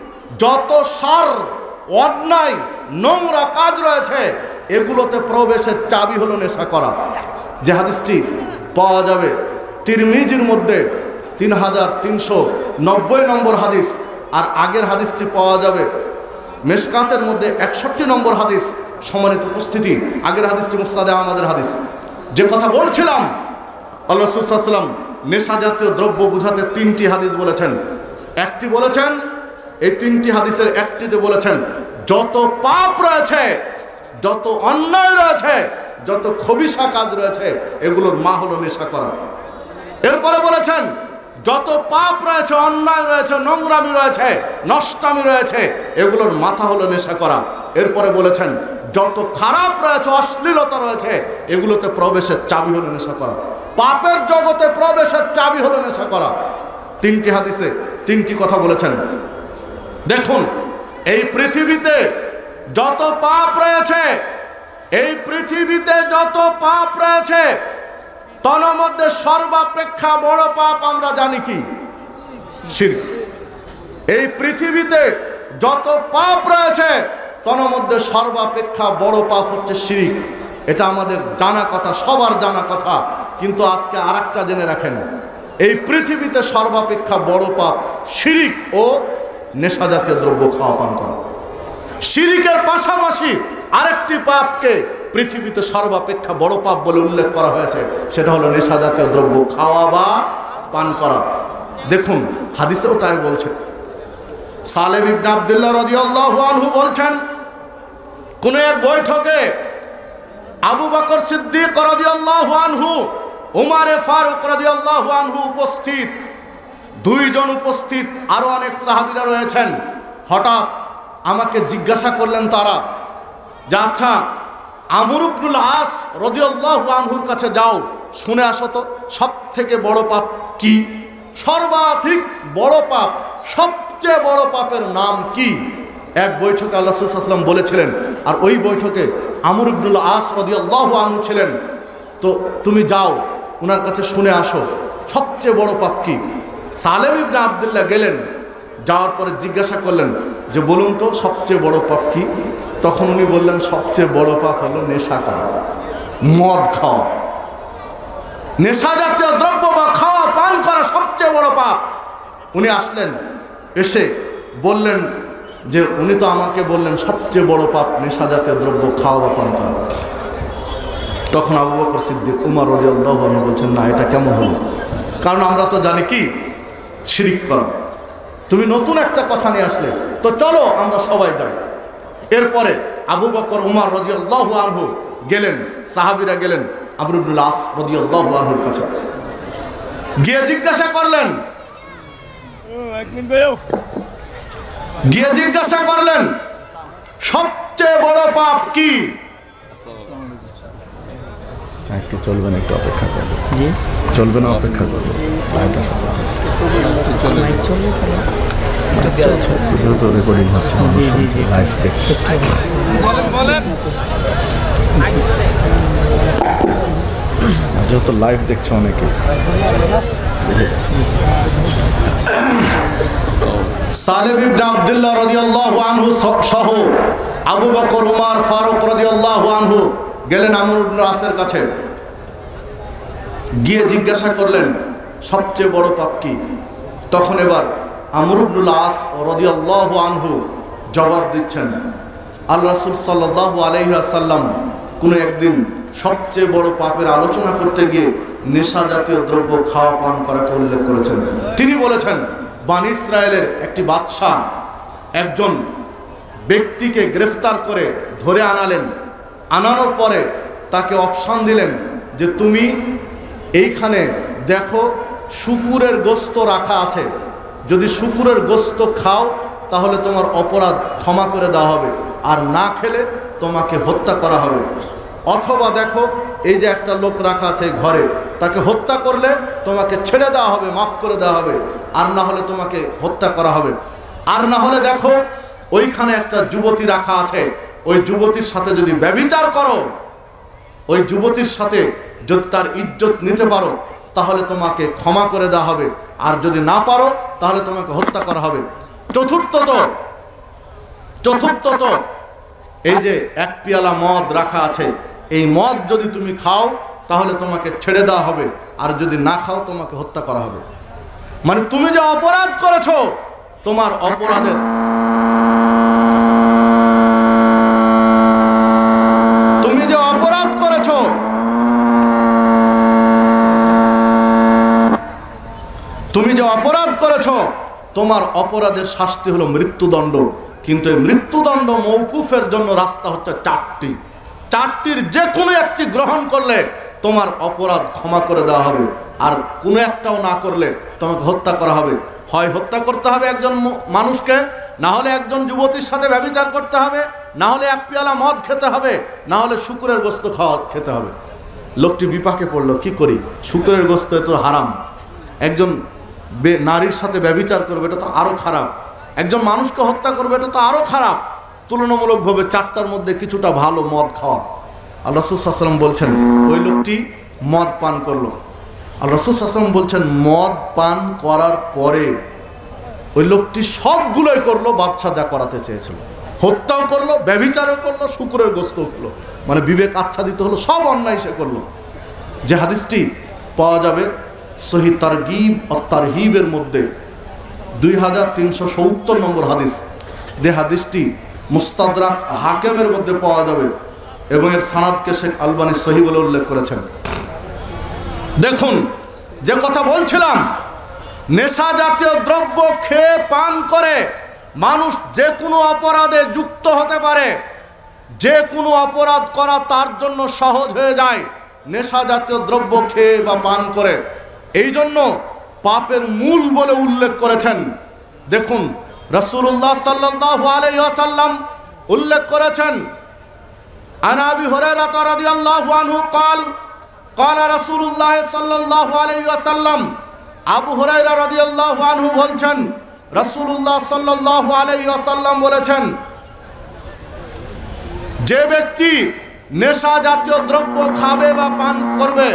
যত শার, অন্যায়, নোংরা কাজ রয়েছে এগুলোতে প্রবেশের চাবি হলো নেশা করা। যে হাদিসটি পাওয়া যাবে তিরমিজির মধ্যে তিন হাজার তিনশো নব্বই নম্বর হাদিস, আর আগের হাদিসটি পাওয়া যাবে মেশকাতের মধ্যে একষট্টি নম্বর হাদিস। সম্মানিত উপস্থিতি, আগের হাদিসটি মুসনাদে আহমদের হাদিস। যে কথা বলছিলাম, আল্লাহ রাসূল সাল্লাল্লাহু আলাইহি ওয়াসাল্লাম নেশা জাতীয় দ্রব্য বুঝাতে তিনটি হাদিস বলেছেন। একটি বলেছেন, এই তিনটি হাদিসের একটিতে বলেছেন যত পাপ রয়েছে, যত অন্যায় রয়েছে, যত খবিশা কাজ রয়েছে এগুলোর মা হলো নেশা করা। এরপরে বলেছেন যত পাপ রয়েছে, অন্যায় রয়েছে, নোংরামি রয়েছে, নষ্টামি রয়েছে এগুলোর মাথা হলো নেশা করা। এরপরে বলেছেন যত খারাপ রয়েছে, অশ্লীলতা রয়েছে এগুলোতে প্রবেশের চাবি হলো নেশা করা। পাপের জগতে প্রবেশের চাবি হলো নেশা করা। তিনটি হাদিসে তিনটি কথা বলেছেন। দেখুন, এই পৃথিবীতে যত পাপ রয়েছে, এই পৃথিবীতে যত পাপ রয়েছে তন্মধ্যে সর্বাপেক্ষা বড় পাপ আমরা জানি কি? শিরক। এই পৃথিবীতে যত পাপ রয়েছে তন্মধ্যে সর্বাপেক্ষা বড় পাপ হচ্ছে শিরক। এটা আমাদের জানা কথা, সবার জানা কথা। কিন্তু আজকে আর একটা জেনে রাখেন, এই পৃথিবীতে সর্বাপেক্ষা বড় পাপ শিরক ও নেশা জাতীয় দ্রব্য খাওয়া পান করা। শিরকের পাশাপাশি আরেকটি পাপকে পৃথিবীতে সর্বাপেক্ষা বড় পাপ বলে উল্লেখ করা হয়েছে, সেটা হলো নেশা জাতীয় দ্রব্য খাওয়া বা পান করা। দেখুন হাদিসেও তাই বলছে। সালেম ইবনে আব্দুল্লাহ রাদিয়াল্লাহু আনহু বলছেন, কোন এক বৈঠকে আবু বকর সিদ্দিক রাদিয়াল্লাহু আনহু, উমারে ফারুক রাদিয়াল্লাহু আনহু উপস্থিত, দুইজন উপস্থিত, আরো অনেক সাহাবীরা রয়েছেন। হঠাৎ আমাকে জিজ্ঞাসা করলেন তারা যে, আচ্ছা আমর ইবনুল আস রাদিয়াল্লাহু আনহুর কাছে যাও, শুনে আসো তো সব থেকে বড় পাপ কি, সর্বাধিক বড় পাপ, সবচেয়ে বড় পাপের নাম কি? এক বৈঠকে আল্লাহ রাসূল সাল্লাল্লাহু আলাইহি ওয়াসাল্লাম বলেছিলেন, আর ওই বৈঠকে আমর ইবনুল আস রাদিয়াল্লাহু আনহু ছিলেন। তো তুমি যাও, ওনার কাছে শুনে আসো সবচেয়ে বড় পাপ কি। সালেম ইবনে আব্দুল্লাহ গেলেন, যাওয়ার পরে জিজ্ঞাসা করলেন যে বলুন তো সবচেয়ে বড় পাপ কি? তখন উনি বললেন সবচেয়ে বড় পাপ হলো নেশা করা, মদ খাওয়া, নেশা জাতীয় দ্রব্য বা খাওয়া পান করা সবচেয়ে বড় পাপ। উনি আসলেন, এসে বললেন যে উনি তো আমাকে বললেন সবচেয়ে বড় পাপ নেশা জাতীয় দ্রব্য খাওয়া বা পান করা। তখন আবু বকর সিদ্দিক, উমর রাদিয়াল্লাহু আনহু বলছেন, না এটা কেমন হলো? কারণ আমরা তো জানি কি শিরক করা। তুমি নতুন একটা কথা নিয়ে আসলে, তো চলো আমরা সবাই যাই। এরপরে আবু বকর, উমর রাদিয়াল্লাহু আনহু গেলেন, সাহাবীরা গেলেন আমর ইবনুল আস রাদিয়াল্লাহু আনহুর কাছে, গিয়ে জিজ্ঞাসা করলেন গিয়ে জিজ্ঞাসা করলেন সবচেয়ে বড় পাপ কি? একটু চলবেন, একটু অপেক্ষা করবেন, চলবে না, অপেক্ষা করবেন। যেহেতু রেকর্ডিং হচ্ছে, লাইভ দেখছে, যেহেতু লাইভ দেখছে অনেকে। সালেম ইবনে আব্দুল্লাহ রাদিয়াল্লাহু আনহু সহ আবু বকর, উমর, ফারুক রাদিয়াল্লাহু আনহু গেলেন আমর ইবনুল আসের কাছে, গিয়ে জিজ্ঞাসা করলেন সবচেয়ে বড় পাপ কি? তখন এবার আমর ইবনুল আস রাদিয়াল্লাহু আনহু জবাব দিচ্ছেন, আল্লাহ রাসূল সাল্লাল্লাহু আলাইহি ওয়াসাল্লাম কোনো একদিন সবচেয়ে বড় পাপের আলোচনা করতে গিয়ে নেশা জাতীয় দ্রব্য খাওয়া পান করাকে উল্লেখ করেছেন। তিনি বলেছেন, বানী ইসরায়েলের একটি বাদশাহ একজন ব্যক্তিকে গ্রেফতার করে ধরে আনালেন, আনানোর পরে তাকে অপশন দিলেন যে তুমি এইখানে দেখো শুকুরের গোস্ত রাখা আছে, যদি শুকুরের গোস্ত খাও তাহলে তোমার অপরাধ ক্ষমা করে দেওয়া হবে, আর না খেলে তোমাকে হত্যা করা হবে। অথবা দেখো এই যে একটা লোক রাখা আছে ঘরে, তাকে হত্যা করলে তোমাকে ছেড়ে দেওয়া হবে, মাফ করে দেওয়া হবে, আর না হলে তোমাকে হত্যা করা হবে। আর না হলে দেখো ওইখানে একটা যুবতী রাখা আছে, ওই যুবতীর সাথে যদি ব্যভিচার করো, ওই যুবতীর সাথে যদি তার ইজ্জত নিতে পারো তাহলে তোমাকে ক্ষমা করে দেওয়া হবে, আর যদি না পারো তাহলে তোমাকে হত্যা করা হবে। চতুর্থত চতুর্থত এই যে এক পেয়ালা মদ রাখা আছে, এই মদ যদি তুমি খাও তাহলে তোমাকে ছেড়ে দেওয়া হবে, আর যদি না খাও তোমাকে হত্যা করা হবে। মানে তুমি যে অপরাধ করেছো, তোমার অপরাধের তুমি যে অপরাধ করেছো তুমি যে অপরাধ করেছো তোমার অপরাধের শাস্তি হলো মৃত্যুদণ্ড। কিন্তু এই মৃত্যুদণ্ড মওকুফের জন্য রাস্তা হচ্ছে চারটি, চারটির যে কোনো একটি গ্রহণ করলে তোমার অপরাধ ক্ষমা করে দেওয়া হবে, আর কোনো একটাও না করলে তোমাকে হত্যা করা হবে। হয় হত্যা করতে হবে একজন মানুষকে, না হলে একজন যুবতীর সাথে ব্যভিচার করতে হবে, না হলে এক পেয়ালা মদ খেতে হবে, না হলে শুকুরের গোস্ত খাওয়া খেতে হবে। লোকটি বিপাকে পড়লো, কি করি, শুকুরের গোস্ত এত হারাম, একজন নারীর সাথে ব্যভিচার করবে এটা তো আরো খারাপ, একজন মানুষকে হত্যা করবে এটা তো আরো খারাপ, তুলনামূলকভাবে চারটার মধ্যে কিছুটা ভালো মদ খাওয়া। আল্লাহ রাসূল সাল্লাল্লাহু আলাইহি ওয়াসাল্লাম বলছেন ওই লোকটি মদ পান করলো। আল্লাহ রাসূল সাল্লাল্লাহু আলাইহি ওয়াসাল্লাম বলছেন মদ পান করার পরে ওই লোকটি সবগুলোই করলো বাদশা যা করাতে চেয়েছিল, হত্যাও করলো, ব্যভিচারও করলো, শুকুরের গোস্তও করলো, মানে বিবেক আচ্ছাদিত হলো, সব অন্যায় সে করলো। যে হাদিসটি পাওয়া যাবে সহিহ তারগিব ও তারহিবের মধ্যে দুই হাজার তিনশো সত্তর নম্বর হাদিস, যে হাদিসটি মুস্তাদরাক হাকিমের মধ্যে পাওয়া যাবে এবং এর সানাদকে শেখ আলবানী সহিহ বলে উল্লেখ করেছেন। দেখুন যে কথা বলছিলাম, নেশা জাতীয় দ্রব্য খেয়ে পান করে মানুষ যে কোনো অপরাধে যুক্ত হতে পারে, যে কোনো অপরাধ করা তার জন্য সহজ হয়ে যায় নেশা জাতীয় দ্রব্য খেয়ে বা পান করে। এই জন্য পাপের মূল বলে উল্লেখ করেছেন। দেখুন রাসূলুল্লাহ সাল্লাল্লাহু আলাইহি ওয়াসাল্লাম উল্লেখ করেছেন, আন আবি হুরায়রা রাদিয়াল্লাহু আনহু قال قال رسول الله সাল্লাল্লাহু আলাইহি ওয়াসাল্লাম, আবু হুরায়রা রাদিয়াল্লাহু আনহু বলছেন রাসূলুল্লাহ সাল্লাল্লাহু আলাইহি ওয়াসাল্লাম বলেছেন, যে ব্যক্তি নেশা জাতীয় দ্রব্য খাবে বা পান করবে,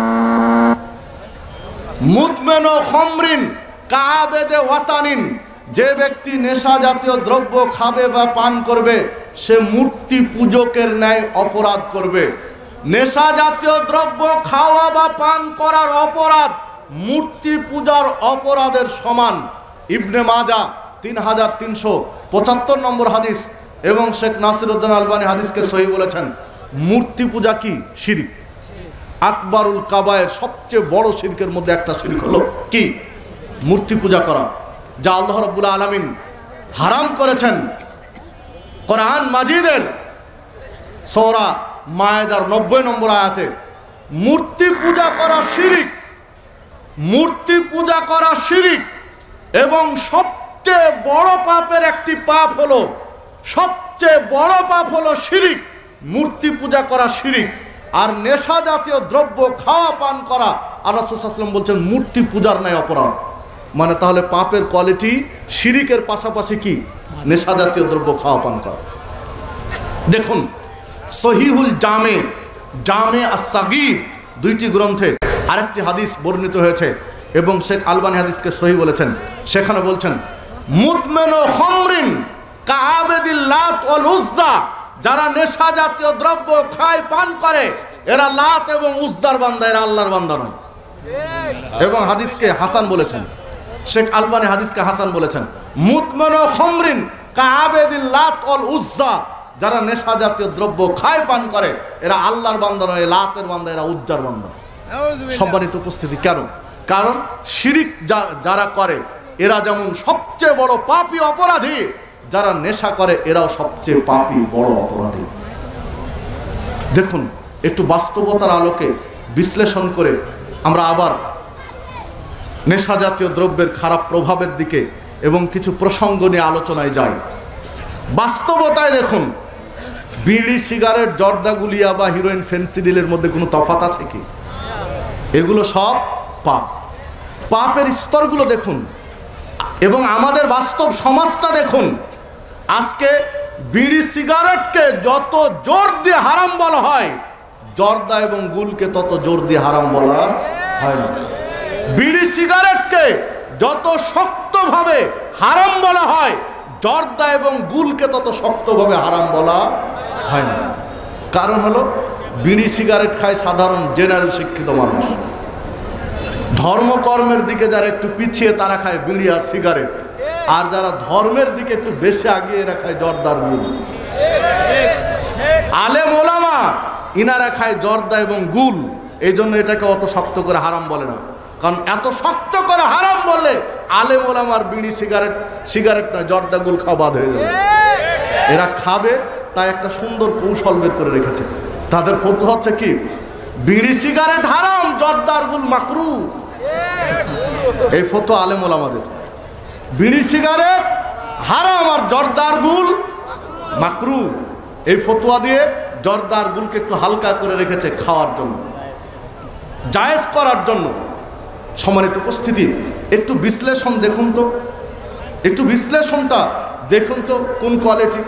মুদমেনো খমরিন কাবেদে ওয়াতানিন, যে ব্যক্তি নেশা জাতীয় দ্রব্য খাবে বা পান করবে সে মূর্তি পূজকের ন্যায় অপরাধ করবে। নেশা জাতীয় দ্রব্য খাওয়া বা পান করার অপরাধ মূর্তি পূজার অপরাধের সমান। ইবনে মাজা তিন হাজার তিনশো পঁচাত্তর নম্বর হাদিস এবং শেখ নাসিরউদ্দিন আলবানী হাদিসকে সহিহ বলেছেন। মূর্তি পূজা কি? শিরক, আকবরুল কাবায়ের, সবচেয়ে বড় শিরকের মধ্যে একটা শিরক হলো কি? মূর্তি পূজা করা, যা আল্লাহ রাব্বুল আলামিন হারাম করেছেন কোরআন মাজিদের সূরা মায়েদার নব্বই নম্বর আয়াতে। মূর্তি পূজা করা শিরক, মূর্তি পূজা করা শিরক, এবং সবচেয়ে বড় পাপের একটি পাপ হলো, সবচেয়ে বড় পাপ হলো শিরক, মূর্তি পূজা করা শিরক। আর নেশা জাতীয় দ্রব্য খাওয়া পান করা, আর রাসূল সাল্লাল্লাহু আলাইহি ওয়াসাল্লাম বলছেন মূর্তি পূজার ন্যায় অপরাধ। মানে তাহলে পাপের কোয়ালিটি শিরিকের পাশাপাশি কি? নেশা জাতীয় দ্রব্য খাওয়া পান করা। দেখুন সহিহুল জামে, জামে আস-সাগীর দুইটি গ্রন্থে আরেকটি হাদিস বর্ণিত হয়েছে এবং শেখ আলবানী হাদিসকে সহিহ বলেছেন। সেখানে বলছেন মুদমেনো খমরিন কাআবেদিল লাত ওয়াল উজ্জা, যারা নেশা জাতীয় দ্রব্য খায় পান করে এরা লাত এবং উজ্জার বান্দা, এরা আল্লাহর বান্দা নয়। এবং হাদিসকে হাসান বলেছেন, শেখ আলবানী হাদিসকে হাসান বলেছেন। মুদমেনো খমরিন কাআবেদিল লাত ওয়াল উজ্জা, যারা নেশা জাতীয় দ্রব্য খায় পান করে এরা আল্লাহর বান্দা নয়, লাতের বান্দা, এরা উজ্জার বান্দা। সম্মানিত উপস্থিতি, কেন? কারণ শিরিক যারা করে এরা যেমন সবচেয়ে বড় পাপী অপরাধী, যারা নেশা করে এরাও সবচেয়ে পাপী বড় অপরাধী। দেখুন একটু বাস্তবতার আলোকে বিশ্লেষণ করে আমরা আবার নেশা জাতীয় দ্রব্যের খারাপ প্রভাবের দিকে এবং কিছু প্রসঙ্গ নিয়ে আলোচনায় যাই। বাস্তবতায় দেখুন, বিড়ি, সিগারেট, জর্দা, গুলিয়া বা হিরোইন, ফেন্সিডিলের মধ্যে কোনো তফাৎ আছে কি? এগুলো সব পাপ। পাপের স্তরগুলো দেখুন এবং আমাদের বাস্তব সমাজটা দেখুন। আজকে বিড়ি সিগারেটকে যত জোর দিয়ে হারাম বলা হয়, জর্দা এবং গুলকে তত জোর দিয়ে হারাম বলা হয় না। বিড়ি সিগারেটকে যত শক্তভাবে হারাম বলা হয়, জর্দা এবং গুলকে তত শক্তভাবে হারাম বলা হয় না। কারণ হলো বিড়ি সিগারেট খায় সাধারণ জেনারেল শিক্ষিত মানুষ। ধর্মকর্মের দিকে যারা একটু পিছিয়ে তারা খায় বিড়ি আর সিগারেট, আর যারা ধর্মের দিকে একটু বেশি আগিয়ে এরা খায় জর্দার গুল। আলেম ওলামা ইনারা খায় জর্দা এবং গুল, এই জন্য এটাকে অত শক্ত করে হারাম বলে না। কারণ এত শক্ত করে হারাম বললে আলেম ওলামার বিড়ি সিগারেট সিগারেট নয় জর্দা গুল খাওয়া বাদ হয়ে যাবে। এরা খাবে, তাই একটা সুন্দর কৌশল বের করে রেখেছে। তাদের ফতোয়া হচ্ছে কি, বিড়ি সিগারেট হারাম, জর্দার গুল মাকরু। এই ফতোয়া আলেম ওলামাদের। বিড়ি সিগারেট হারাম আর জর্দার গুল মাকরু। এই ফতোয়া দিয়ে জর্দার গুলকে একটু হালকা করে রেখেছে খাওয়ার জন্য, জায়েজ করার জন্য। সম্মানিত উপস্থিতি, একটু বিশ্লেষণ দেখুন তো, একটু বিশ্লেষণটা দেখুন তো কোন কোয়ালিটি।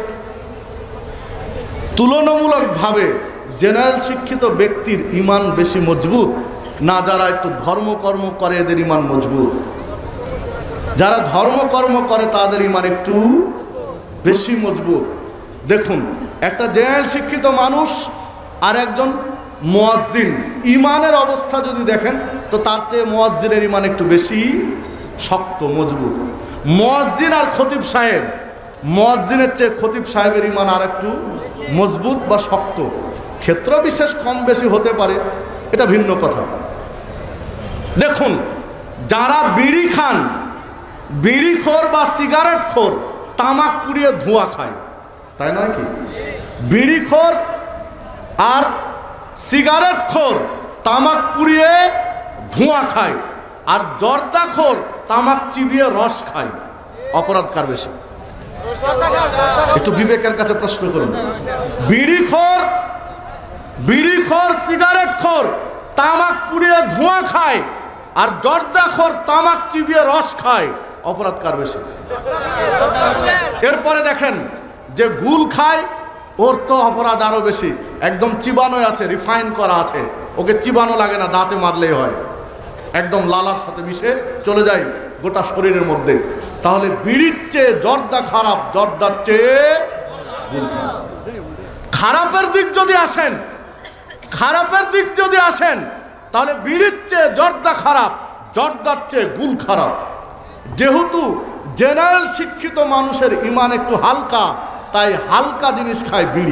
তুলনামূলকভাবে জেনারেল শিক্ষিত ব্যক্তির ইমান বেশি মজবুত না যারা একটু ধর্মকর্ম করে এদের ইমান মজবুত? যারা ধর্মকর্ম করে তাদের ইমান একটু বেশি মজবুত। দেখুন, একটা জেনারেল শিক্ষিত মানুষ আর একজন মুয়াজ্জিন, ইমানের অবস্থা যদি দেখেন তো তার চেয়ে মুয়াজ্জিনের ইমান একটু বেশি শক্ত মজবুত। মুয়াজ্জিন আর খতিব সাহেব, মুয়াজ্জিনের চেয়ে খতিব সাহেবের ইমান আর একটু মজবুত বা শক্ত। ক্ষেত্র বিশেষ কম বেশি হতে পারে, এটা ভিন্ন কথা। দেখুন, যারা বিড়ি খান, বিড়িখোর বা সিগারেট খোর তামাক পুড়িয়ে ধোঁয়া খায়, তাই নয় কি? বিড়িখোর আর সিগারেট খোর তামাক পুড়িয়ে ধোঁয়া খায়, আর জর্দাখোর তামাক চিবিয়ে রস খায়। অপরাধ কার বেশি? একটু বিবেকের কাছে প্রশ্ন করুন। বিড়িখোর বিড়িখোর সিগারেট খোর তামাক পুড়িয়ে ধোঁয়া খায়, আর জর্দাখোর তামাক চিবিয়ে রস খায়। অপরাধ কার বেশি? এরপরে দেখেন, যে গুল খায় ওর তো অপরাধ আরো বেশি। একদম চিবানো আছে, রিফাইন করা আছে, ওকে চিবানো লাগে না, দাঁতে মারলেই হয়, একদম লালার সাথে মিশে চলে যায় গোটা শরীরের মধ্যে। তাহলে বিড়ির চেয়ে জর্দা খারাপ, জর্দার চেয়ে গুল খারাপ। খারাপের দিক যদি আসেন, খারাপের দিক যদি আসেন তাহলে বিড়ির চেয়ে জর্দা খারাপ, জর্দার চেয়ে গুল খারাপ। যেহেতু জেনারেল শিক্ষিত মানুষের ইমান একটু হালকা, তাই হালকা জিনিস খায় বিড়ি,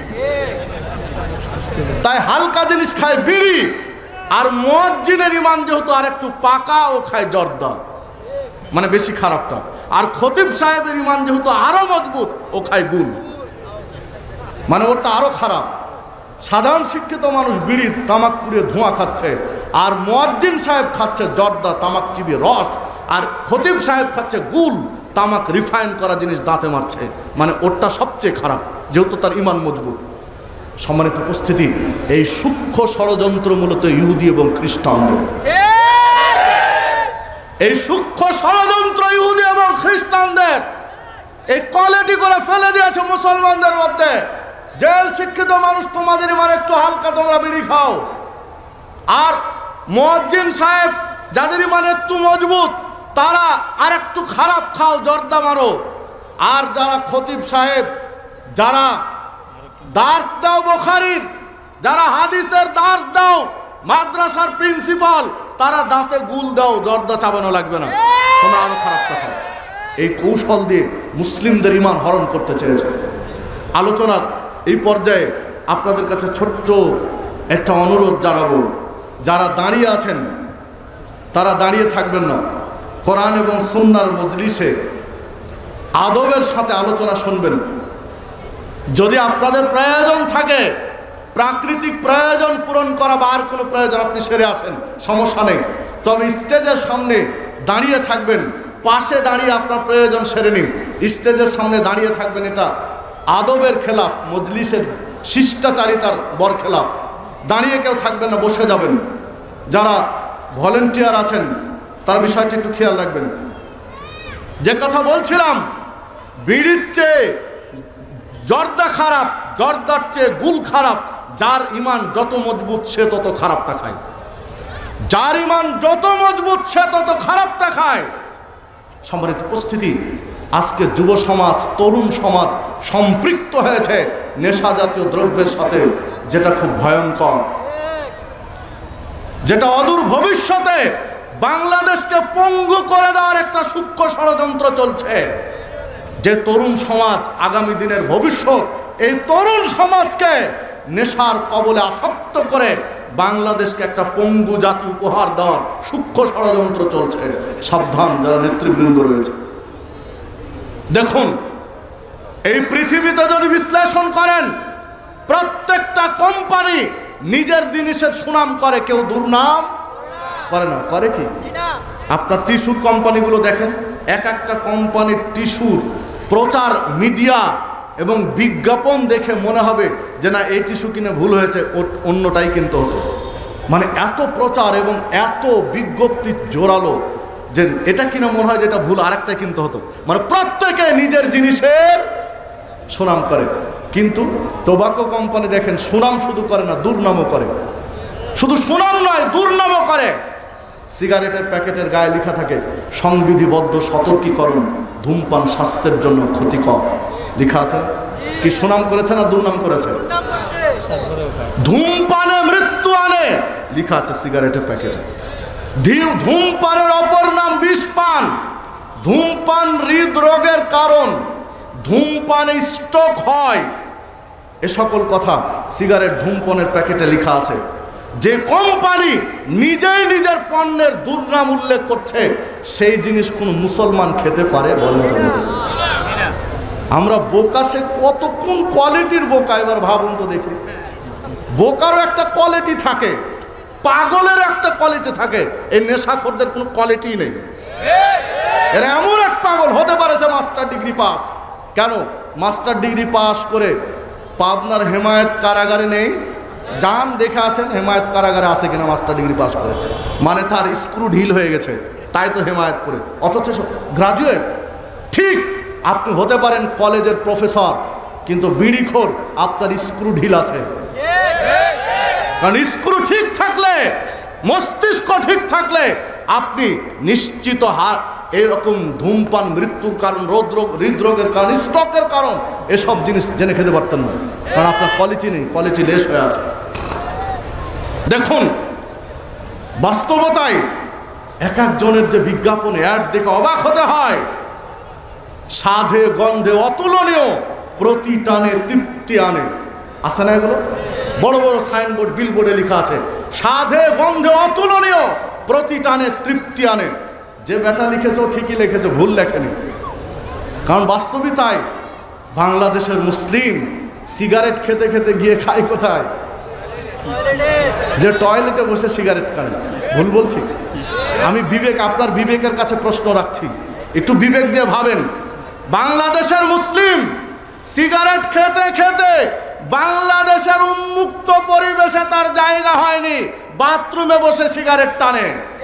তাই হালকা জিনিস খায় বিড়ি। আর মুয়াজ্জিনের ইমান যেহেতু আর একটু পাকা, ও খায় জর্দা, মানে বেশি খারাপটা। আর খতিব সাহেবের ইমান যেহেতু আরো মজবুত, ও খায় গুল, মানে ওটা আরো খারাপ। সাধারণ শিক্ষিত মানুষ বিড়ি তামাক পুড়িয়ে ধোঁয়া খাচ্ছে, আর মুয়াজ্জিন সাহেব খাচ্ছে জর্দা তামাক চিবিয়ে রস, আর খতিব সাহেব খাচ্ছে গুল তামাক রিফাইন করা জিনিস দাঁতে মারছে, মানে ওটা সবচেয়ে খারাপ, যেহেতু তার ইমান মজবুত। সম্মানিত উপস্থিতি, এই সূক্ষ্ম ষড়যন্ত্র মূলত ইহুদি এবং খ্রিস্টানদের। এই সূক্ষ্ম ষড়যন্ত্র ইহুদি এবং খ্রিস্টানদের এই কোয়ালিটি করে ফেলে দিয়েছে মুসলমানদের মধ্যে। জেল শিক্ষিত মানুষ তোমাদের ইমান একটু হালকা, তোমরা বিড়ি খাও। আর মুয়াজ্জিন সাহেব যাদের ইমান একটু মজবুত, তারা আর একটু খারাপ, খাও, জর্দা মারো। আর যারা খতিব সাহেব, যারা দার্স দাও বুখারীর, যারা হাদিসের দার্স দাও, মাদ্রাসার প্রিন্সিপাল, তারা দাঁতে গুল দাও, জর্দা চাবানো লাগবে না, তোমরা আরো খারাপ থাকো। এই কৌশল দিয়ে মুসলিমদের ইমান হরণ করতে চেয়েছে। আলোচনার এই পর্যায়ে আপনাদের কাছে ছোট্ট একটা অনুরোধ জানাবো, যারা দাঁড়িয়ে আছেন তারা দাঁড়িয়ে থাকবেন না, কোরআন এবং সুন্নাহর মজলিসে আদবের সাথে আলোচনা শুনবেন। যদি আপনাদের প্রয়োজন থাকে, প্রাকৃতিক প্রয়োজন পূরণ করা বা আর কোনো প্রয়োজন আপনি সেরে আসেন, সমস্যা নেই। তবে স্টেজের সামনে দাঁড়িয়ে থাকবেন, পাশে দাঁড়িয়ে আপনার প্রয়োজন সেরে নিন। স্টেজের সামনে দাঁড়িয়ে থাকবেন, এটা আদবের খেলাফ, মজলিসের শিষ্টাচারিতার বর খেলাফ। দাঁড়িয়ে কেউ থাকবেন না, বসে যাবেন। যারা ভলেন্টিয়ার আছেন তারা বিষয়টি একটু খেয়াল রাখবেন। যে কথা বলছিলাম, বিড়ির চেয়ে জর্দা খারাপ, জর্দার চেয়ে গুল খারাপ। যার ইমান যত মজবুত সে তত খারাপটা খায়, যার ইমান যত মজবুত সে তত খারাপটা খায়। সম্মানিত উপস্থিতি, আজকে যুব সমাজ, তরুণ সমাজ সম্পৃক্ত হয়েছে নেশা জাতীয় দ্রব্যের সাথে, যেটা খুব ভয়ঙ্কর, যেটা অদূর ভবিষ্যতে বাংলাদেশকে পঙ্গু করে দেওয়ার একটা সূক্ষ্ম ষড়যন্ত্র চলছে। যে তরুণ সমাজ আগামী দিনের ভবিষ্যৎ, এই তরুণ সমাজকে নেশার কবলে আসক্ত করে বাংলাদেশকে একটা পঙ্গু জাতি উপহার দেওয়ার সূক্ষ্ম ষড়যন্ত্র চলছে। সাবধান যারা নেতৃবৃন্দ রয়েছে। দেখুন, এই পৃথিবীতে যদি বিশ্লেষণ করেন, প্রত্যেকটা কোম্পানি নিজের জিনিসের সুনাম করে, কেউ দুর্নাম করে না। করে কি? আপনার টিস্যুর কোম্পানিগুলো দেখেন, এক একটা কোম্পানির টিস্যুর প্রচার, মিডিয়া এবং বিজ্ঞাপন দেখে মনে হবে যে না, এই টিস্যু কিনে ভুল হয়েছে, অন্যটাই কিনতে হতো। মানে এত প্রচার এবং এত বিজ্ঞপ্তি জোরালো যে এটা কিনে মনে হয় যে এটা ভুল, আরেকটা কিনতে হতো। মানে প্রত্যেকে নিজের জিনিসের সুনাম করে। কিন্তু টোবাকো কোম্পানি দেখেন, সুনাম শুধু করে না, দুর্নামও করে। শুধু সুনাম নয়, দুর্নামও করে। সিগারেটের প্যাকেটের গায়ে লেখা থাকে সংবিধিবদ্ধ সতর্কীকরণ, ধূমপান স্বাস্থ্যের জন্য ক্ষতিকর। লেখা আছে কি? সুনাম করেছে না দুর্নাম করেছে? ধূমপানে মৃত্যু আনে লেখা আছে সিগারেটের প্যাকেটে। ধূমপানের অপর নাম বিষপান। ধূমপান হৃদরোগের কারণ, ধূমপানে স্ট্রোক হয়। এ সকল কথা সিগারেট ধূমপানের প্যাকেটে লেখা আছে। যে কোম্পানি নিজেই নিজের পণ্যের দুর্নাম উল্লেখ করছে, সেই জিনিস কোন মুসলমান খেতে পারে? বলেন। আমরা বোকা, সে কত কোন কোয়ালিটির বোকা, এবার ভাবুন তো দেখি। বোকারও একটা কোয়ালিটি থাকে, পাগলের একটা কোয়ালিটি থাকে। এই নেশাখোরদের কোনো কোয়ালিটি নেই। এরা এমন এক পাগল, হতে পারে সে মাস্টার ডিগ্রি পাস। কেন? মাস্টার ডিগ্রি পাস করে পাবনার হেমায়েত কারাগারে নেই, যান দেখে আসেন হেমায়েত কারাগারে আছে কিনা মাস্টার ডিগ্রি পাস করে। মানে তার স্ক্রু ঢিল হয়ে গেছে, তাই তো হেমায়েতপুরে, অথচ গ্রাজুয়েট। ঠিক আপনি হতে পারেন কলেজের প্রফেসর, কিন্তু বিড়িখোর, আপনার স্ক্রু ঢিল আছে। কারণ স্ক্রু ঠিক থাকলে, মস্তিষ্ক ঠিক থাকলে আপনি নিশ্চিত হার এরকম ধূমপান মৃত্যুর কারণ, হৃদরোগ হৃদরোগের কারণ, স্ট্রোকের কারণ, এসব জিনিস জেনে খেতে পারতেন না। কারণ আপনার কোয়ালিটি নেই, কোয়ালিটি লেস হয়ে আছে। দেখুন, বাস্তবতায় এক একজনের যে বিজ্ঞাপন, অ্যাড দেখে অবাক হতে হয়। স্বাদে গন্ধে অতুলনীয়, প্রতি টানে তৃপ্তি আনে। আছে না এগুলো? বড় বড় সাইনবোর্ড, বিলবোর্ডে লেখা আছে স্বাদে গন্ধে অতুলনীয়, প্রতি টানে তৃপ্তি আনে। যে বেটা লিখেছে ও ঠিকই লিখেছে, ভুল লেখেনি। কারণ বাস্তবিকতায় বাংলাদেশের মুসলিম সিগারেট খেতে খেতে গিয়ে খায় কোথায়? যে টয়লেটে বসে সিগারেট খায়। ভুল বলছি? আমি বিবেক, আপনার বিবেকের কাছে প্রশ্ন রাখছি, একটু বিবেক দিয়ে ভাবেন। বাংলাদেশের মুসলিম সিগারেট খেতে খেতে বাংলাদেশের উন্মুক্ত পরিবেশে তার জায়গা হয়নি, বাথরুমে বসে সিগারেট টানে।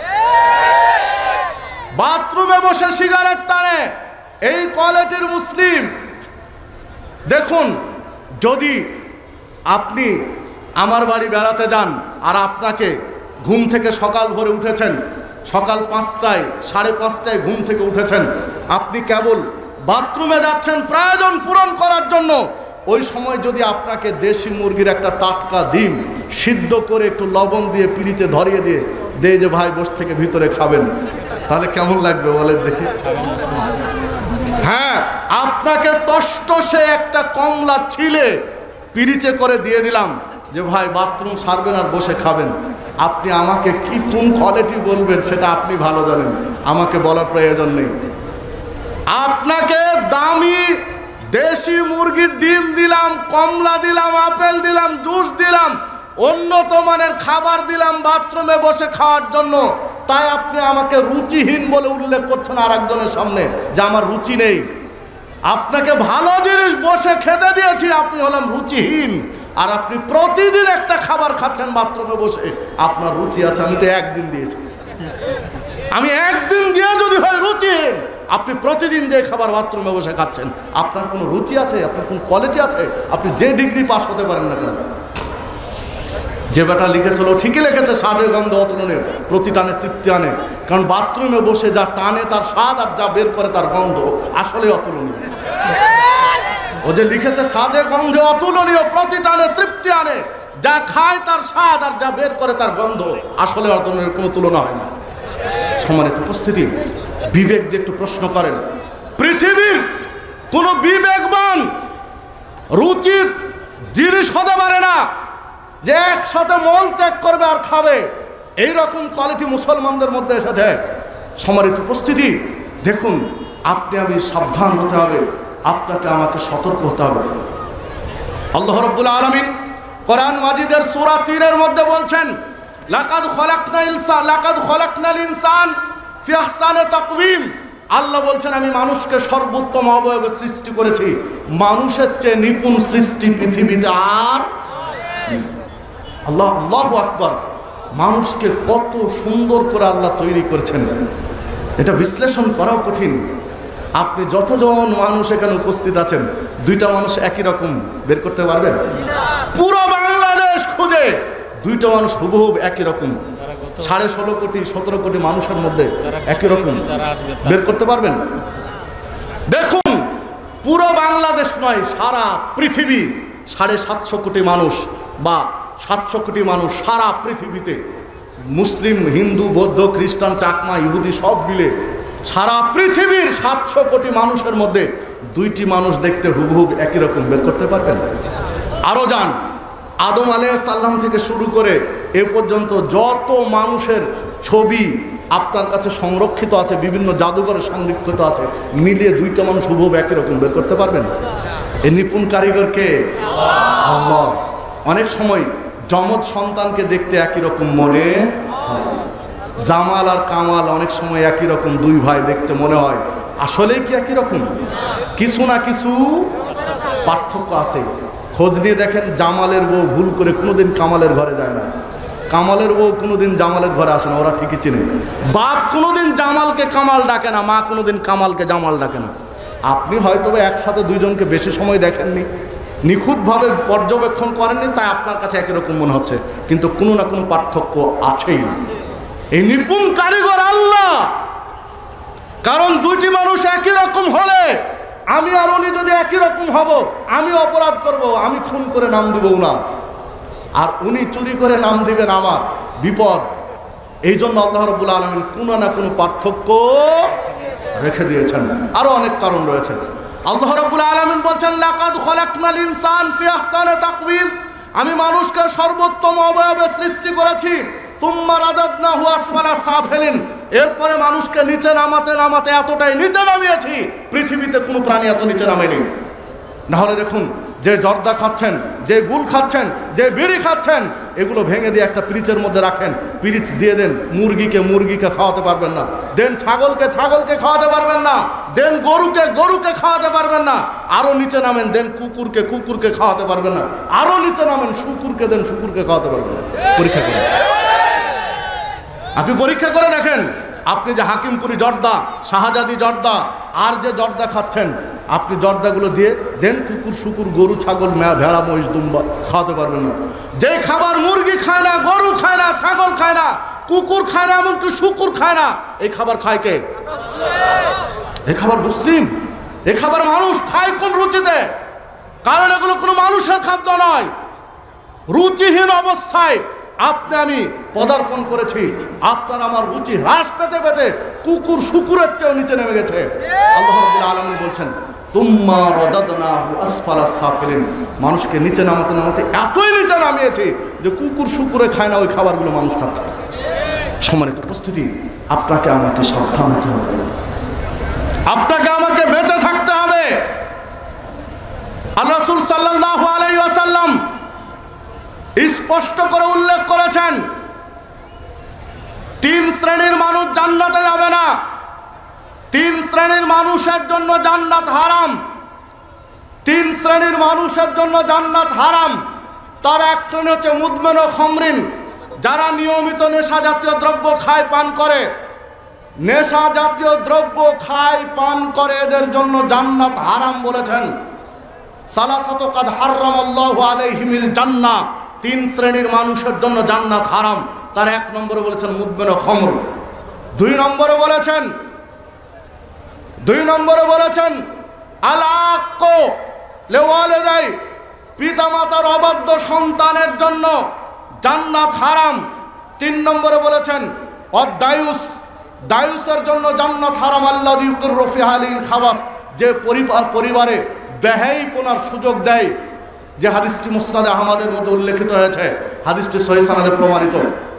বাথরুমে বসে সিগারেট টানে এই কোয়ালিটির মুসলিম। দেখুন, যদি আপনি আমার বাড়ি বেড়াতে যান আর আপনাকে ঘুম থেকে সকাল ভোরে উঠেছেন, সকাল পাঁচটায় সাড়ে পাঁচটায় ঘুম থেকে উঠেছেন, আপনি কেবল বাথরুমে যাচ্ছেন প্রয়োজন পূরণ করার জন্য, ওই সময় যদি আপনাকে দেশি মুরগির একটা টাটকা ডিম সিদ্ধ করে একটু লবণ দিয়ে পিরিচে ধরিয়ে দিয়ে দে যে ভাই বস থেকে ভিতরে খাবেন, তাহলে কেমন লাগবে বলেন দেখি? হ্যাঁ, আপনাকে টসটসে একটা কমলা ছিলে পিরিচে করে দিয়ে দিলাম যে ভাই বাথরুম সারবেন আর বসে খাবেন, আপনি আমাকে কি কোন কোয়ালিটি বলবেন সেটা আপনি ভালো জানেন, আমাকে বলার প্রয়োজন নেই। আপনাকে দামি দেশি মুরগির ডিম দিলাম, কমলা দিলাম, আপেল দিলাম, জুস দিলাম, উন্নত মানের খাবার দিলাম বাথরুমে বসে খাওয়ার জন্য, তাই আপনি আমাকে রুচিহীন বলে উল্লেখ করছেন আর একজনের সামনে যে আমার রুচি নেই। আপনাকে ভালো জিনিস বসে খেতে দিয়েছি, আপনি হলাম রুচিহীন। আর আপনি প্রতিদিন একটা খাবার খাচ্ছেন বাথরুমে বসে, আপনার রুচি আছে। আমি তো একদিন দিয়েছি, আমি একদিন দিয়ে যদি হয় রুচিহীন, আপনি প্রতিদিন যে খাবার বাথরুমে বসে খাচ্ছেন, আপনার কোনো রুচি আছে? আপনার কোনো কোয়ালিটি আছে? আপনি যে ডিগ্রি পাস হতে পারেন না কেন? যে বেটা লিখেছিল ঠিকই লিখেছে, স্বাদের গন্ধ অতুলনীয়, প্রতি টানে তৃপ্তি আনে। কারণ বাথরুমে বসে যা টানে তার স্বাদ আর যা বের করে তার গন্ধ আসলে অতুলনীয়। ও যে লিখেছে স্বাদে গন্ধে অতুলনীয়, প্রতি টানে তৃপ্তি আনে, যা খায় তার স্বাদ আর যা বের করে তার গন্ধ আসলে অতুলনীয়, কোনো তুলনা হয় না। সম্মানিত উপস্থিতি, বিবেক দিয়ে একটু প্রশ্ন করেন, পৃথিবীর কোন বিবেকবান রুচির জিনিস হতে পারে না যে একসাথে মল ত্যাগ করবে আর খাবে। এইরকম কোয়ালিটি মুসলমানদের মধ্যে এসেছে। সম্মানিত উপস্থিতি, দেখুন, আপনি আমি সাবধান হতে হবে, আপনাকে আমাকে সতর্ক হতে হবে। আল্লাহ রাব্বুল আলামিন কোরআন মাজিদের সূরা তিনের মধ্যে বলছেন, লাকাদ খলাকনাল ইনসান লাকাদ খলাকনাল ইনসান ফি আহসানি তাকওয়িম। আল্লাহ বলছেন, আমি মানুষকে সর্বোত্তম অবয়বে সৃষ্টি করেছি। মানুষের চেয়ে নিপুণ সৃষ্টি পৃথিবীতে আর আল্লাহ আল্লাহু আকবার। মানুষকে কত সুন্দর করে আল্লাহ তৈরি করেছেন, এটা বিশ্লেষণ করাও কঠিন। আপনি যতজন মানুষ এখানে উপস্থিত আছেন, দুইটা মানুষ একই রকম বের করতে পারবেন? পুরো বাংলাদেশ খুঁজে দুইটা মানুষ হুবহু একই রকম, সাড়ে ষোলো কোটি সতেরো কোটি মানুষের মধ্যে একই রকম বের করতে পারবেন? দেখুন, পুরো বাংলাদেশ নয়, সারা পৃথিবী, সাড়ে সাতশো কোটি মানুষ বা সাতশো কোটি মানুষ সারা পৃথিবীতে, মুসলিম, হিন্দু, বৌদ্ধ, খ্রিস্টান, চাকমা, ইহুদি সব মিলে সারা পৃথিবীর সাতশো কোটি মানুষের মধ্যে দুইটি মানুষ দেখতে হুবহু একই রকম বের করতে পারবেন? আরও যান, আদম আলাইহিস সালাম থেকে শুরু করে এ পর্যন্ত যত মানুষের ছবি আপনার কাছে সংরক্ষিত আছে, বিভিন্ন জাদুঘরে সংরক্ষিত আছে, মিলিয়ে দুইটা মানুষ হুবহু একই রকম বের করতে পারবেন? এই নিপুণ কারিগরকে আল্লাহ। অনেক সময় যমজ সন্তানকে দেখতে একই রকম মনে হয়, জামাল আর কামাল অনেক সময় একই রকম, দুই ভাই দেখতে মনে হয়, আসলেই কি একই রকম? কিছু না কিছু পার্থক্য আছে। খোঁজ নিয়ে দেখেন, জামালের বউ ভুল করে কোনোদিন কামালের ঘরে যায় না, কামালের বউ কোনোদিন জামালের ঘরে আসে না, ওরা ঠিকই চিনে। বাপ কোনোদিন জামালকে কামাল ডাকে না, মা কোনোদিন কামালকে জামাল ডাকে না। আপনি হয়তো একসাথে দুইজনকে বেশি সময় দেখেননি, নিখুঁতভাবে পর্যবেক্ষণ করেননি, তাই আপনার কাছে একই রকম মনে হচ্ছে, কিন্তু কোনো না কোনো পার্থক্য আছেই। এই নিপুণ কারিগর আল্লাহ। কারণ দুইটি মানুষ একই রকম হলে, আমি আর উনি যদি একই রকম হব, আমি অপরাধ করব, আমি খুন করে নাম দিব উনার, আর উনি চুরি করে নাম দিবেন আমার, বিপদ। এই জন্য আল্লাহ রাব্বুল আলামিন কোনো না কোনো পার্থক্য রেখে দিয়েছেন। আরো অনেক কারণ রয়েছে। আল্লাহ রাব্বুল আলামিন বলছেন, লাকাদ খলাকনাল ইনসান ফি আহসানি তাকওয়িম। আমি মানুষকে সর্বোত্তম অবয়বে সৃষ্টি করেছি। সুম্মা রাদাদনাহু আসফালা সাফিলিন। এরপরে মানুষকে নিচে নামাতে নামাতে এতটাই নিচে নামিয়েছি, পৃথিবীতে কোনো প্রাণী এত নিচে নামেনি। নাহলে দেখুন, যে জর্দা খাচ্ছেন, যে গুল খাচ্ছেন, যে বিড়ি খাচ্ছেন, এগুলো ভেঙে দিয়ে একটা পিরিচের মধ্যে রাখেন, পিরিচ দিয়ে দেন, মুরগিকে মুরগিকে খাওয়াতে পারবেন না, দেন ছাগলকে ছাগলকে খাওয়াতে পারবেন না, দেন গরুকে গরুকে খাওয়াতে পারবেন না। আরো নিচে নামেন, দেন কুকুরকে কুকুরকে খাওয়াতে পারবেন না। আরো নিচে নামেন, শুকুরকে দেন শুকুরকে খাওয়াতে পারবেন না। পরীক্ষা করে আপনি পরীক্ষা করে দেখেন, আপনি যে হাকিমপুরি জর্দা, শাহজাদি জর্দা আর যে জর্দা খাচ্ছেন, আপনি জর্দাগুলো দিয়ে দেন কুকুর শুকুর গরু ছাগল ভেড়া মহিষ দুম্বা খাওয়াতে পারবেন না। যে খাবার মুরগি খায় না, গরু খায় না, ছাগল খায় না, কুকুর খায় না, এমনকি শুকুর খায় না, এই খাবার খায় কে? এই খাবার মুসলিম। এই খাবার মানুষ খায় কোন রুচিতে? কারণ এগুলো কোনো মানুষের খাদ্য নয়। রুচিহীন অবস্থায় আপনি আমি পদার্পণ করেছি, আপনার আমার রুচি হ্রাস পেতে পেতে কুকুর শুকুরের চেয়েও নিচে নেমে গেছে। আল্লাহ রাব্বুল আলামিন বলছেন, সুম্মা রাদাদনাহু আসফালা সাফিলিন। মানুষকে নিচে নামাতে নামাতে এতই নিচে নামিয়েছি যে কুকুর শুকুরে খায় না, ওই খাবারগুলো মানুষ খাচ্ছে। সম্মানিত উপস্থিতি, আপনাকে আমাকে সাবধান হতে হবে, আপনাকে আমাকে বেঁচে থাকতে হবে। আল্লাহ রাসূল সাল্লাল্লাহু আলাইহি ওয়াসাল্লাম স্পষ্ট করে উল্লেখ করেছেন তিন শ্রেণীর মানুষ জান্নাতে যাবে না। তিন শ্রেণীর মানুষের জন্য জান্নাত হারাম। তিন শ্রেণীর মানুষের জন্য জান্নাত হারাম। তার এক শ্রেণী হচ্ছে মুদমিন ও খামরিন, যারা নিয়মিত নেশা জাতীয় দ্রব্য খায় পান করে। নেশা জাতীয় দ্রব্য খায় পান করে, এদের জন্য জান্নাত হারাম বলেছেন। সালাসাতু কাদ হারামাল্লাহু আলাইহিমিল জান্নাহ, তিন শ্রেণীর মানুষের জন্য জান্নাত হারাম। তার এক নম্বরে বলেছেন মুদমিন ও খামর। দুই নম্বরে বলেছেন দুই নম্বরে বলেছেন আল-আক্কু লিওয়ালিদাই, পিতামাতার অবাধ্য সন্তানের জন্য জান্নাত হারাম। তিন নম্বরে বলেছেন অদায়ুস, দায়ুসের জন্য জান্নাত হারাম। আল্লাযী ইউকিরু ফি আহলিল খাবাস, যে পরিবার পরিবারে বেহাইপনার সুযোগ দেয়। যে হাদিসটি মুসনাদে আহমদের মধ্যে উল্লেখিত হয়েছে, হাদিসটি সহিহ সনদে প্রমাণিত।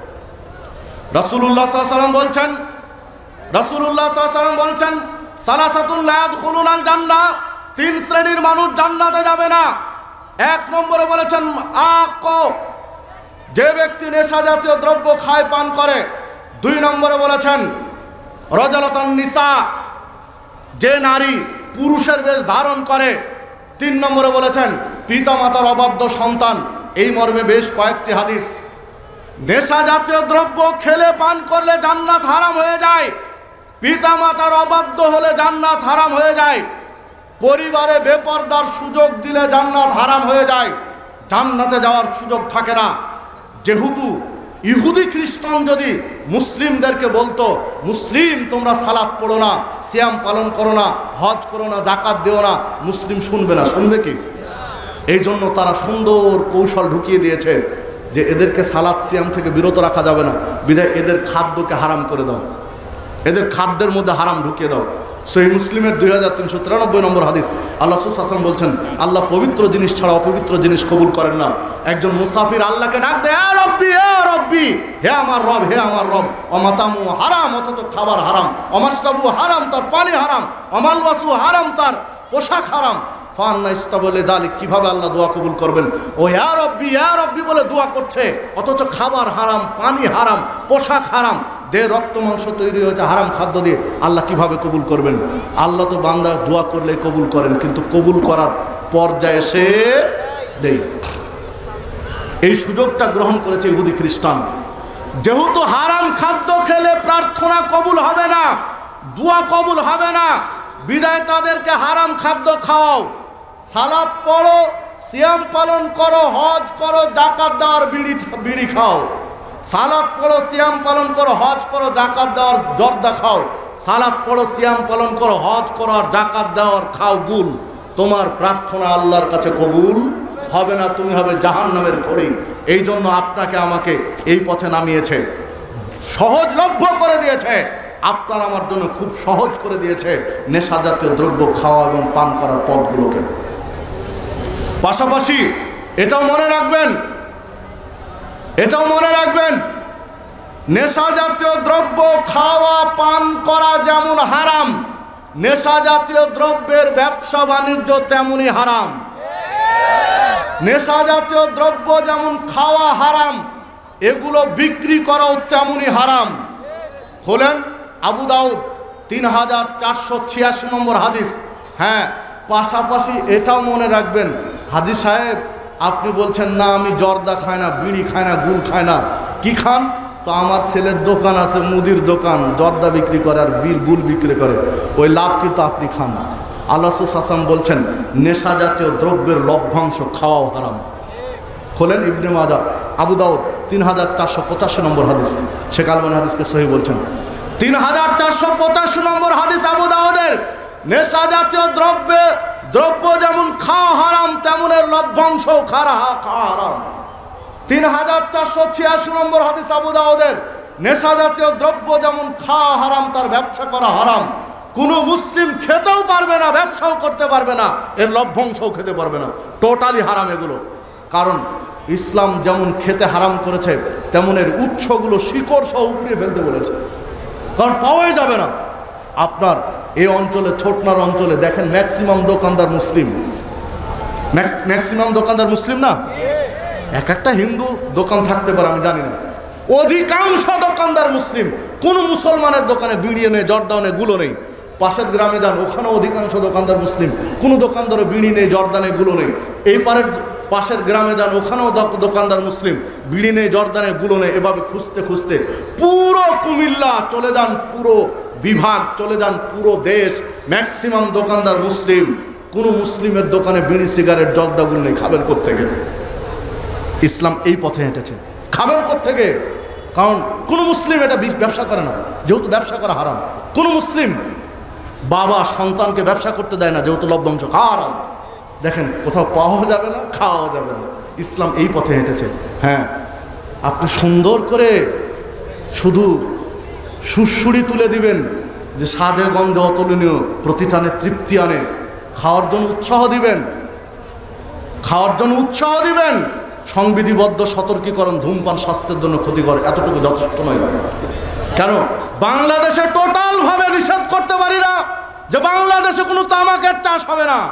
রাসূলুল্লাহ সাল্লাল্লাহু আলাইহি ওয়াসাল্লাম বলছেন রাসূলুল্লাহ সাল্লাল্লাহু আলাইহি ওয়াসাল্লাম বলছেন সালাসাতুন লা ইয়াদখুলুনাল জান্নাহ, তিন শ্রেণীর মানুষ জান্নাতে যাবে না। এক নম্বরে বলেছেন আক্কু, যে ব্যক্তি নেশা জাতীয় দ্রব্য খায় পান করে। দুই নম্বরে বলেছেন রাজুলাতুন নিসা, যে নারী পুরুষের বেশ ধারণ করে। তিন নম্বরে বলেছেন পিতামাতার অবাধ্য সন্তান। এই মর্মে বেশ কয়েকটি হাদিস। নেশা জাতীয় দ্রব্য খেলে পান করলে জান্নাত হারাম হয়ে যায়। পিতামাতার অবাধ্য হলে জান্নাত হারাম হয়ে যায়। পরিবারে বেপরদার সুযোগ দিলে জান্নাত হারাম হয়ে যায়, জান্নাতে যাওয়ার সুযোগ থাকে না। যেহেতু ইহুদি খ্রিস্টান যদি মুসলিমদেরকে বলতো মুসলিম তোমরা সালাত পড়ো না, সিয়াম পালন করো না, হজ করো না, জাকাত দিও না, মুসলিম শুনবে না। শুনবে কি? এই জন্য তারা সুন্দর কৌশল ঢুকিয়ে দিয়েছে যে এদেরকে সালাত সিয়াম থেকে বিরত রাখা যাবে না, বিধায় এদের খাদ্যকে হারাম করে দাও, এদের খাদ্যের মধ্যে হারাম ঢুকিয়ে দাও। সহিহ মুসলিমের দুই হাজার তিনশো তিরানব্বই নম্বর হাদিস। আল্লাহ রাসূল সাল্লাল্লাহু আলাইহি ওয়াসাল্লাম বলছেন আল্লাহ পবিত্র জিনিস ছাড়া অপবিত্র জিনিস কবুল করেন না। একজন মুসাফির আল্লাহকে ডাক দেয়, হে রব্বি, হে রব্বি, হে আমার রব, হে আমার রব। অমাতামু হারাম, অথচ খাবার হারাম। অমাশরাবু হারাম, তার পানি হারাম। অমালবাসু হারাম, তার পোশাক হারাম। ফান্না ইস্তাবলে জালিক, কিভাবে আল্লাহ দোয়া কবুল করবেন? ও ইয়া রব্বি, ইয়া রব্বি বলে দোয়া করছে, অথচ খাবার হারাম, পানি হারাম, পোশাক হারাম, দেহ রক্ত মাংস তৈরি হয়েছে হারাম খাদ্য দিয়ে। আল্লাহ কিভাবে কবুল করবেন? আল্লাহ তো বান্দা দোয়া করলে কবুল করেন, কিন্তু কবুল করার পর্যায়ে সে নেই। এই সুযোগটা গ্রহণ করেছে ইহুদি খ্রিস্টান। যেহেতু হারাম খাদ্য খেলে প্রার্থনা কবুল হবে না, দোয়া কবুল হবে না, বিদায় তাদেরকে হারাম খাদ্য খাওয়াও। সালাত পড়ো, সিয়াম পালন করো, হজ করো, জাকাত দেওয়ার বিড়ি বিড়ি খাও। সালাত পড়ো, সিয়াম পালন করো, হজ করো, জাকাত দেওয়ার জর্দা খাও। সালাত পড়ো, সিয়াম পালন করো, হজ করো আর জাকাত দেওয়ার খাও গুল। তোমার প্রার্থনা আল্লাহর কাছে কবুল হবে না, তুমি হবে জাহান্নামের খড়ি। এই জন্য আপনাকে আমাকে এই পথে নামিয়েছে, সহজলভ্য করে দিয়েছে। আপনার আমার জন্য খুব সহজ করে দিয়েছে নেশা জাতীয় দ্রব্য খাওয়া এবং পান করার পথগুলোকে। পাশাপাশি এটাও মনে রাখবেন এটাও মনে রাখবেন নেশা জাতীয় দ্রব্য খাওয়া পান করা যেমন হারাম, নেশা জাতীয় দ্রব্যের ব্যবসা বাণিজ্য তেমনই হারাম। নেশা জাতীয় দ্রব্য যেমন খাওয়া হারাম, এগুলো বিক্রি করাও তেমনই হারাম। খোলেন আবু দাউদ তিন হাজার চারশো ছিয়াশি নম্বর হাদিস। হ্যাঁ, পাশাপাশি এটাও মনে রাখবেন, হাজি সাহেব আপনি বলছেন না আমি জর্দা খাই না, বিড়ি খাই না, গুল খাই না, কি খান? তো আমার ছেলের দোকান আছে, মুদির দোকান, জর্দা বিক্রি করে আর বিল গুল বিক্রি করে, ওই লাভ কিন্তু আপনি খান। আল্লাহ রাসূল সাল্লাল্লাহু আলাইহি ওয়াসাল্লাম বলছেন নেশা জাতীয় দ্রব্যের লভ্যাংশ খাওয়াও হারাম। খোলেন ইবনে মাজাহ আবু দাউদ তিন হাজার চারশো পঁচাশি নম্বর হাদিস। শেখ আলবানী হাদিসকে সহিহ বলছেন। তিন হাজার চারশো পঁচাশি নম্বর হাদিস আবু দাউদের। নেশা জাতীয় দ্রব্যে দ্রব্য যেমন খাওয়া হারাম, তেমন এর লভ্যাংশও খাওয়া হারাম। তিন হাজার চারশো ছিয়াশি নম্বর হাদিস আবু দাউদের। নেশা জাতীয় দ্রব্য যেমন খাওয়া হারাম, তার ব্যবসা করা হারাম। কোনো মুসলিম খেতেও পারবে না, ব্যবসাও করতে পারবে না, এর লভ্যাংশও খেতে পারবে না, টোটালি হারাম এগুলো। কারণ ইসলাম যেমন খেতে হারাম করেছে, তেমন এর উৎসগুলো শিকড় সহ উপড়িয়ে ফেলতে বলেছে, কারণ পাওয়াই যাবে না। আপনার এই অঞ্চলে, ছোটনার অঞ্চলে দেখেন ম্যাক্সিমাম দোকানদার মুসলিম। ম্যাক্সিমাম দোকানদার মুসলিম না? এক একটা হিন্দু দোকান থাকতে পারে, আমি জানি না। অধিকাংশ দোকানদার মুসলিম। কোন মুসলমানের দোকানে বিড়ি নেই, জর্দা নেই, গুলো নেই। পাশের গ্রামে যান, ওখানে অধিকাংশ দোকানদার মুসলিম। কোনো দোকানদারে বিড়ি নেই, জর্দা নেই, গুলো নেই। এই পারের পাশের গ্রামে যান, ওখানেও দোকানদার মুসলিম, বিড়ি নেই, জর্দা নেই, গুলো নেই। এভাবে খুঁজতে খুঁজতে পুরো কুমিল্লা চলে যান, পুরো বিভাগ চলে যান, পুরো দেশ ম্যাক্সিমাম দোকানদার মুসলিম। কোনো মুসলিমের দোকানে বিড়ি, সিগারেট, জর্দাগুলো নেই। খাবেন কোত্থেকে? ইসলাম এই পথে হেঁটেছে। খাবেন কোত্থেকে? কারণ কোনো মুসলিম এটা ব্যবসা করে না, যেহেতু ব্যবসা করা হারাম। কোনো মুসলিম বাবা সন্তানকে ব্যবসা করতে দেয় না, যেহেতু লভ্যাংশ খাওয়া হারাম। দেখেন, কোথাও পাওয়া যাবে না, খাওয়াও যাবে না। ইসলাম এই পথে হেঁটেছে। হ্যাঁ, আপনি সুন্দর করে শুধু সুড়সুড়ি তুলে দিবেন যে স্বাদে গন্ধে অতুলনীয়, প্রতিটানে তৃপ্তি আনে, খাওয়ার জন্য উৎসাহ দিবেন, খাওয়ার জন্য উৎসাহ দিবেন। সংবিধিবদ্ধ সতর্কীকরণ, ধূমপান স্বাস্থ্যের জন্য ক্ষতিকর, এতটুকু যথেষ্ট নয়। কেন বাংলাদেশে টোটাল ভাবে নিষেধ করতে পারি না যে বাংলাদেশে কোনো তামাকের চাষ হবে না?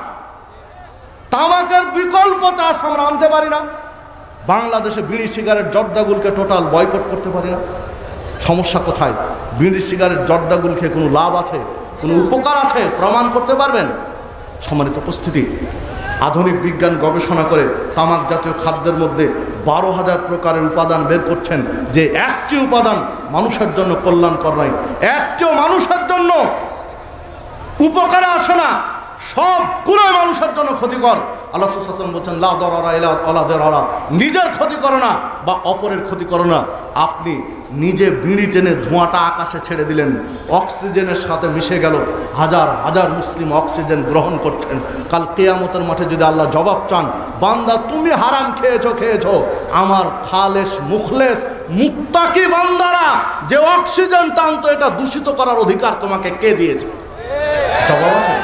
তামাকের বিকল্প চাষ আমরা আনতে পারি না। বাংলাদেশে বিড়ি, সিগারেট, জর্দাগুলকে টোটাল বয়কট করতে পারি না। সমস্যা কোথায়? বিড়ি, সিগারেট, জর্দাগুল খেয়ে কোনো লাভ আছে, কোনো উপকার আছে? প্রমাণ করতে পারবেন? সম্মানিত উপস্থিতি, আধুনিক বিজ্ঞান গবেষণা করে তামাক জাতীয় খাদ্যের মধ্যে বারো হাজার প্রকারের উপাদান বের করছেন, যে একটি উপাদান মানুষের জন্য কল্যাণকর নয়, একটিও মানুষের জন্য উপকারে আসে না, সবগুলোই মানুষের জন্য ক্ষতিকর। আল্লাহ রাসূল সাল্লাল্লাহু আলাইহি ওয়াসাল্লাম বলছেন, লা দারারা ইলা ওয়ালা দিরারা, নিজের ক্ষতি করো না বা অপরের ক্ষতি করো না। আপনি নিজে বিড়ি টেনে ধোঁয়াটা আকাশে ছেড়ে দিলেন, অক্সিজেনের সাথে মিশে গেল, হাজার হাজার মুসলিম অক্সিজেন গ্রহণ করছেন। কাল কিয়ামতের মাঠে যদি আল্লাহ জবাব চান, বান্দা তুমি হারাম খেয়েছো খেয়েছো আমার খালেস মুখলেস মুত্তাকি বান্দারা যে অক্সিজেন টানতো, এটা দূষিত করার অধিকার তোমাকে কে দিয়েছে? জবাব আছে।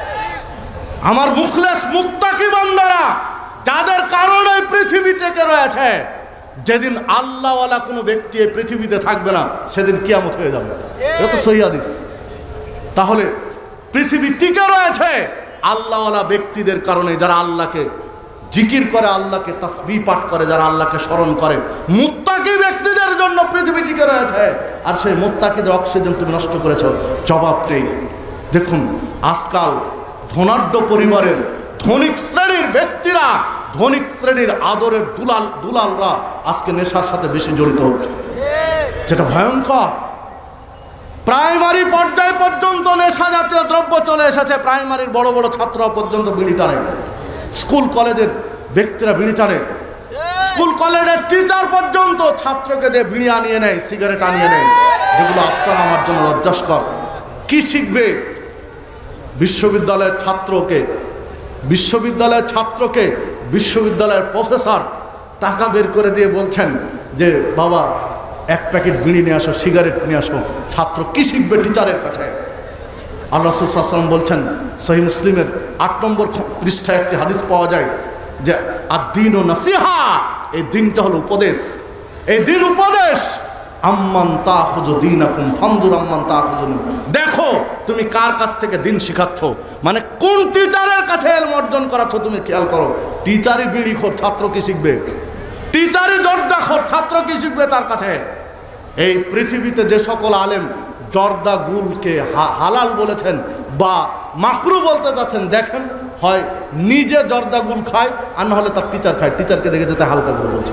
আমার মুখলেস মুত্তাকি বান্দারা যাদের কারণে পৃথিবী টেকে রয়েছে, যেদিন আল্লাহওয়ালা কোনো ব্যক্তি এই পৃথিবীতে থাকবে না, সেদিন কিয়ামত হয়ে যাবে। এটা তো সহিহ হাদিস। তাহলে পৃথিবী টিকে রয়েছে আল্লাহওয়ালা ব্যক্তিদের কারণে, যারা আল্লাহকে জিকির করে, আল্লাহকে তাসবিহ পাঠ করে, যারা আল্লাহকে স্মরণ করে, মুত্তাকি ব্যক্তিদের জন্য পৃথিবী টিকে রয়েছে। আর সেই মুত্তাকিদের অক্সিজেন তুমি নষ্ট করেছো, জবাব নেই। দেখুন, আজকাল ধনাঢ্য পরিবারের ধনিক শ্রেণীর ব্যক্তিরা, ধনিক শ্রেণীর আদরের দুলাল দুলালরা আজকে নেশার সাথে বেশি জড়িত হচ্ছে, যেটা ভয়ঙ্কর। প্রাইমারি পর্যায় পর্যন্ত নেশা জাতীয় দ্রব্য চলে এসেছে। প্রাইমারির বড় বড় ছাত্ররা পর্যন্ত বিড়ি টানে, স্কুল কলেজের ব্যক্তিরা বিড়ি টানে, স্কুল কলেজের টিচার পর্যন্ত ছাত্রকে দিয়ে বিড়ি আনিয়ে নেয়, সিগারেট আনিয়ে নেয়, যেগুলো আপনার আমার জন্য লজ্জাস্কর। কি শিখবে বিশ্ববিদ্যালয়ের ছাত্রকে? বিশ্ববিদ্যালয়ের ছাত্রকে বিশ্ববিদ্যালয়ের প্রফেসর টাকা বের করে দিয়ে বলছেন যে বাবা এক প্যাকেট বিড়ি নিয়ে আসো, সিগারেট নিয়ে আসো। ছাত্র কি শিখবে টিচারের কাছে? আল্লাহ রাসূল সাল্লাল্লাহু আলাইহি ওয়াসাল্লাম বলছেন, সহিহ মুসলিমের আট নম্বর পৃষ্ঠায় একটি হাদিস পাওয়া যায় যে আদ-দীন ও নাসিহা, এই দিনটা হলো উপদেশ। এই দিন উপদেশ। আম্মান তাখুযু দীনাকুম ফানজুর আম্মান তাখুযুন, দেখো তুমি কার কাছ থেকে দিন শিখাচ্ছ, মানে কোন টিচারের কাছে ইলম অর্জন করাচ্ছ তুমি খেয়াল করো। টিচারই বিড়িখোর, ছাত্র কি শিখবে? টিচারই জর্দাখোর, ছাত্র কি শিখবে তার কাছে? এই পৃথিবীতে যে সকল আলেম জর্দা গুলকে হালাল বলেছেন বা মাকরু বলতে যাচ্ছেন, দেখেন হয় নিজে জর্দা গুল খায়, আর না হলে তার টিচার খায়। টিচারকে দেখে যেতে হালকা করে বলছে,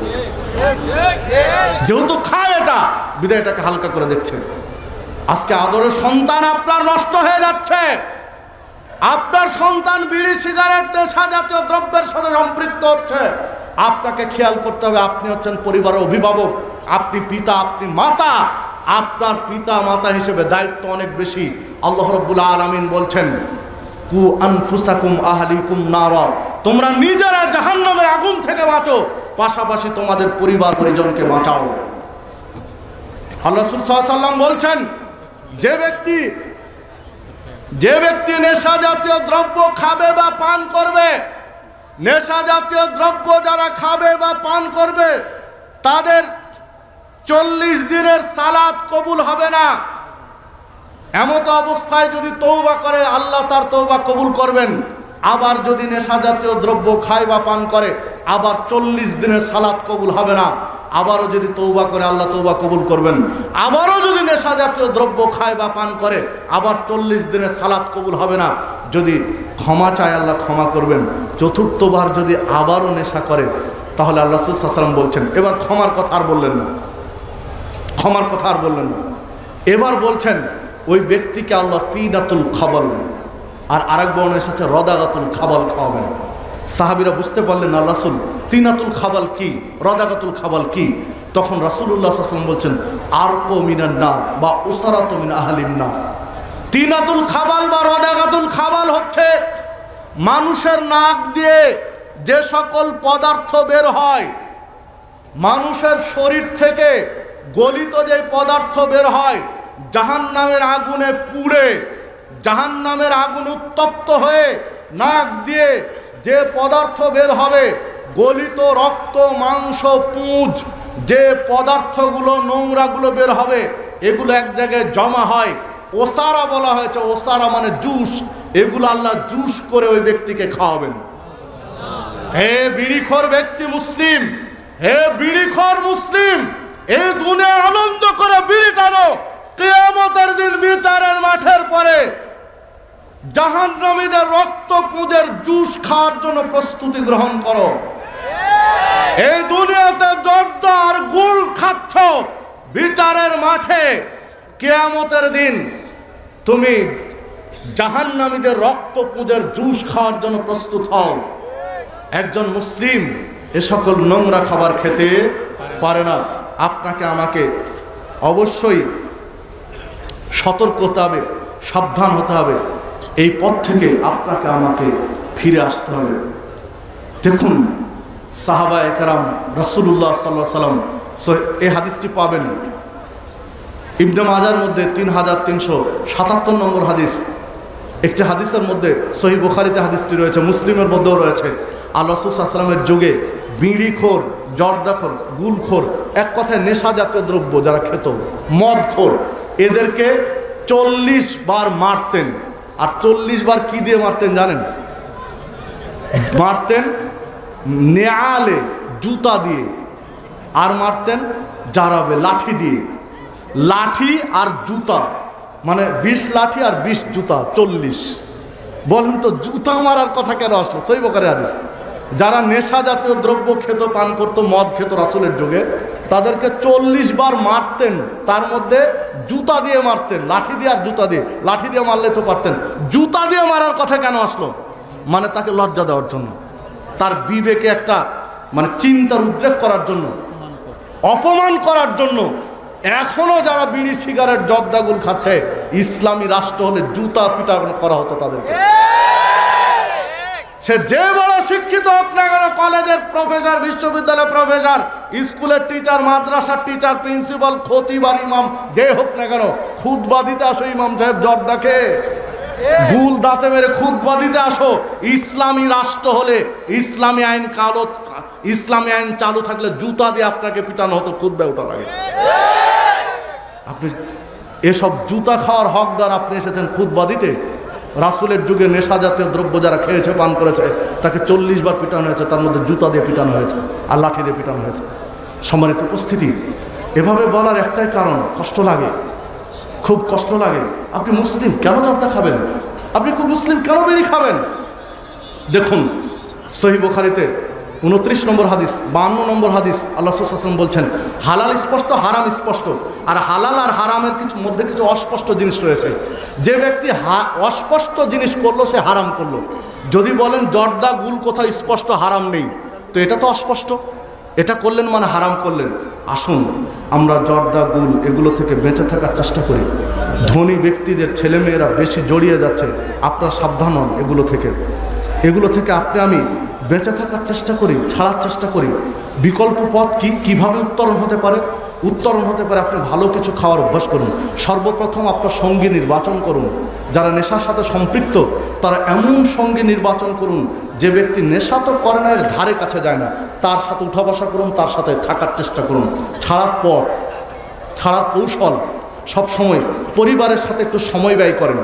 যেহেতু খায় এটা বিদায় এটাকে হালকা করে দেখছে। আজকে আদরের সন্তান আপনার নষ্ট হয়ে যাচ্ছে। আপনার সন্তান বিড়ি, সিগারেট, নেশা জাতীয় দ্রব্যের সাথে সম্পৃক্ত হচ্ছে। আপনাকে খেয়াল করতে হবে, আপনি হচ্ছেন পরিবারের অভিভাবক, আপনি পিতা, আপনি মাতা। আপনার পিতা মাতা হিসেবে দায়িত্ব অনেক বেশি। আল্লাহ রাব্বুল আলামিন বলছেন, কু আনফুসাকুম আহলিকুম নারা, তোমরা নিজেরা জাহান্নামের আগুন থেকে বাঁচো, পাশাপাশি তোমাদের পরিবার পরিজনকে বাঁচাও। আল্লাহ রাসূল সাল্লাল্লাহু আলাইহি ওয়াসাল্লাম বলছেন, যে ব্যক্তি যে ব্যক্তি নেশা জাতীয় দ্রব্য খাবে বা পান করবে, নেশা জাতীয় দ্রব্য যারা খাবে বা পান করবে, তাদের চল্লিশ দিনের সালাত কবুল হবে না। এমত অবস্থায় যদি তওবা করে, আল্লাহ তার তওবা কবুল করবেন। আবার যদি নেশা জাতীয় দ্রব্য খায় বা পান করে আবার চল্লিশ দিনের সালাত কবুল হবে না। আবারও যদি তৌবা করে আল্লাহ তৌবা কবুল করবেন। আবারও যদি নেশা জাতীয় দ্রব্য খায় বা পান করে আবার চল্লিশ দিনের সালাত কবুল হবে না। যদি ক্ষমা চায় আল্লাহ ক্ষমা করবেন। চতুর্থবার যদি আবারও নেশা করে তাহলে আল্লাহ রাসূল সাল্লাল্লাহু আলাইহি ওয়াসাল্লাম বলছেন এবার ক্ষমার কথা আর বললেন না, ক্ষমার কথা আর বললেন না। এবার বলছেন ওই ব্যক্তিকে আল্লাহ তিনাতুল খাবাল আর আরেক বর্ণনায় এসেছে রদাগাতুল খাবাল খাওয়াবেন। সাহাবীরা বুঝতে পারলেন না রাসূল তিনাতুল খাবাল কি, রদাগাতুল খাবাল কি। তখন রাসূলুল্লাহ সাল্লাল্লাহু আলাইহি ওয়াসাল্লাম বলছেন আরকু মিনান নার বা উসারাতু মিন আহলিন নার। তিনাতুল খাবাল বা রদাগাতুল খাবাল হচ্ছে মানুষের নাক দিয়ে যে সকল পদার্থ বের হয়, মানুষের শরীর থেকে গলিত যে পদার্থ বের হয়, জাহান্নামের আগুনে পুড়ে জাহান্নামের আগুন উত্তপ্ত হয়ে নাক দিয়ে যে পদার্থ বের হবে, গলিত রক্ত মাংস পুঁজ যে পদার্থগুলো নোংরাগুলো বের হবে, এগুলো এক জায়গায় জমা হয়, ওসারা বলা হয়েছে। ওসারা মানে জুস। এগুলো আল্লাহ জুস করে ওই ব্যক্তিকে খাওয়াবেন। হে বিড়িখোর ব্যক্তি মুসলিম, হে বিড়িখোর মুসলিম, এই দুনিয়া আনন্দ করে বিড়ি টানো, কিয়ামতের দিন বিচারের মাঠের পরে জাহান্নামীদের রক্ত পুঁজের জুস খাওয়ার জন্য প্রস্তুতি গ্রহণ করো। এই দুনিয়াতে জর্দা আর গুল খাচ্ছ, বিচারের মাঠে কিয়ামতের দিন তুমি জাহান্নামীদের রক্ত পুঁজের জুস খাওয়ার জন্য প্রস্তুত হও। একজন মুসলিম এ সকল নোংরা খাবার খেতে পারে না। আপনাকে আমাকে অবশ্যই সতর্ক হতে হবে, সাবধান হতে হবে। এই পথ থেকে আপনাকে আমাকে ফিরে আসতে হবে। দেখুন সাহাবায়ে কেরাম রাসূলুল্লাহ সাল্লাল্লাহু আলাইহি ওয়াসাল্লাম এই হাদিসটি পাবেন ইবনে মাজার মধ্যে তিন হাজার তিনশো সাতাত্তর নম্বর হাদিস। একটি হাদিসের মধ্যে সহিহ বুখারীতে হাদিসটি রয়েছে, মুসলিমের মধ্যেও রয়েছে। আল্লাহ রাসূল সাল্লাল্লাহু আলাইহি ওয়াসাল্লামের যুগে বিড়িখোর, জর্দাখোর, গুলখোর, এক কথায় নেশা জাতীয় দ্রব্য যারা খেত, মদখোর, এদেরকে চল্লিশ বার মারতেন। আর চল্লিশ বার কি দিয়ে মারতেন জানেন? মারতেন নেয়ালে, জুতা দিয়ে, আর মারতেন জারাবে, লাঠি দিয়ে। লাঠি আর জুতা মানে বিশ লাঠি আর বিশ জুতা, চল্লিশ। বলুন তো জুতা মারার কথা কেন আসলো? সহিহ বুখারী হাদিস। যারা নেশা জাতীয় দ্রব্য খেত, পান করত, মদ খেত রাসূলের যুগে, তাদেরকে চল্লিশ বার মারতেন। তার মধ্যে জুতা দিয়ে মারতেন, লাঠি দিয়ে আর জুতা দিয়ে। লাঠি দিয়ে মারলে তো পারতেন, জুতা দিয়ে মারার কথা কেন আসলো? মানে তাকে লজ্জা দেওয়ার জন্য, তার বিবেকে একটা মানে চিন্তার উদ্রেক করার জন্য, অপমান করার জন্য। এখনো যারা বিড়ি সিগারেট জর্দাগুল খাচ্ছে, ইসলামী রাষ্ট্র হলে জুতা পিটা করা হতো তাদেরকে। সে যে বড় শিক্ষিত হোক না কেন, কলেজের প্রফেসর, বিশ্ববিদ্যালয়ের প্রফেসর, স্কুলের টিচার, মাদ্রাসার টিচার, প্রিন্সিপাল, খতিব আর ইমাম যে হোক না কেন, খুতবা দিতে আসো ইমাম সাহেব জর্দাকে গুল দাঁতে মেরে খুতবা দিতে আসো। ইসলামী রাষ্ট্র হলে, ইসলামী আইন কালো, ইসলামী আইন চালু থাকলে জুতা দিয়ে আপনাকে পিটানো হতো খুতবা ওঠার আগে। আপনি এসব জুতা খাওয়ার হকদার, আপনি এসেছেন খুতবা দিতে। রাসূলের যুগে নেশা জাতীয় দ্রব্য যারা খেয়েছে, পান করেছে, তাকে চল্লিশ বার পিটানো হয়েছে, তার মধ্যে জুতা দিয়ে পিটানো হয়েছে আর লাঠি দিয়ে পিটানো হয়েছে। সম্মানিত উপস্থিতি, এভাবে বলার একটাই কারণ, কষ্ট লাগে, খুব কষ্ট লাগে। আপনি মুসলিম কেন জর্দা খাবেন? আপনি খুব মুসলিম কেন বিড়ি খাবেন? দেখুন সহিহ বুখারীতে উনত্রিশ নম্বর হাদিস, বান্ন নম্বর হাদিস, আল্লাহ রাসূল সাল্লাল্লাহু আলাইহি ওয়াসাল্লাম বলছেন হালাল স্পষ্ট, হারাম স্পষ্ট। আর হালাল আর হারামের কিছু মধ্যে কিছু অস্পষ্ট জিনিস রয়েছে। যে ব্যক্তি অস্পষ্ট জিনিস করলো সে হারাম করলো। যদি বলেন জর্দা গুল কোথাও স্পষ্ট হারাম নেই, তো এটা তো অস্পষ্ট, এটা করলেন মানে হারাম করলেন। আসুন আমরা জর্দা গুল এগুলো থেকে বেঁচে থাকার চেষ্টা করি। ধনী ব্যক্তিদের ছেলেমেয়েরা বেশি জড়িয়ে যাচ্ছে, আপনারা সাবধান হন এগুলো থেকে। এগুলো থেকে আপনি আমি বেঁচে থাকার চেষ্টা করি, ছাড়ার চেষ্টা করি। বিকল্প পথ কি, কিভাবে উত্তরণ হতে পারে? উত্তরণ হতে পারে আপনি ভালো কিছু খাওয়ার অভ্যাস করুন। সর্বপ্রথম আপনার সঙ্গী নির্বাচন করুন। যারা নেশার সাথে সম্পৃক্ত তারা এমন সঙ্গী নির্বাচন করুন যে ব্যক্তি নেশা তো করে না, এর ধারে কাছে যায় না, তার সাথে উঠা বসা করুন, তার সাথে থাকার চেষ্টা করুন। ছাড়ার পথ, ছাড়ার কৌশল, সবসময় পরিবারের সাথে একটু সময় ব্যয় করেন।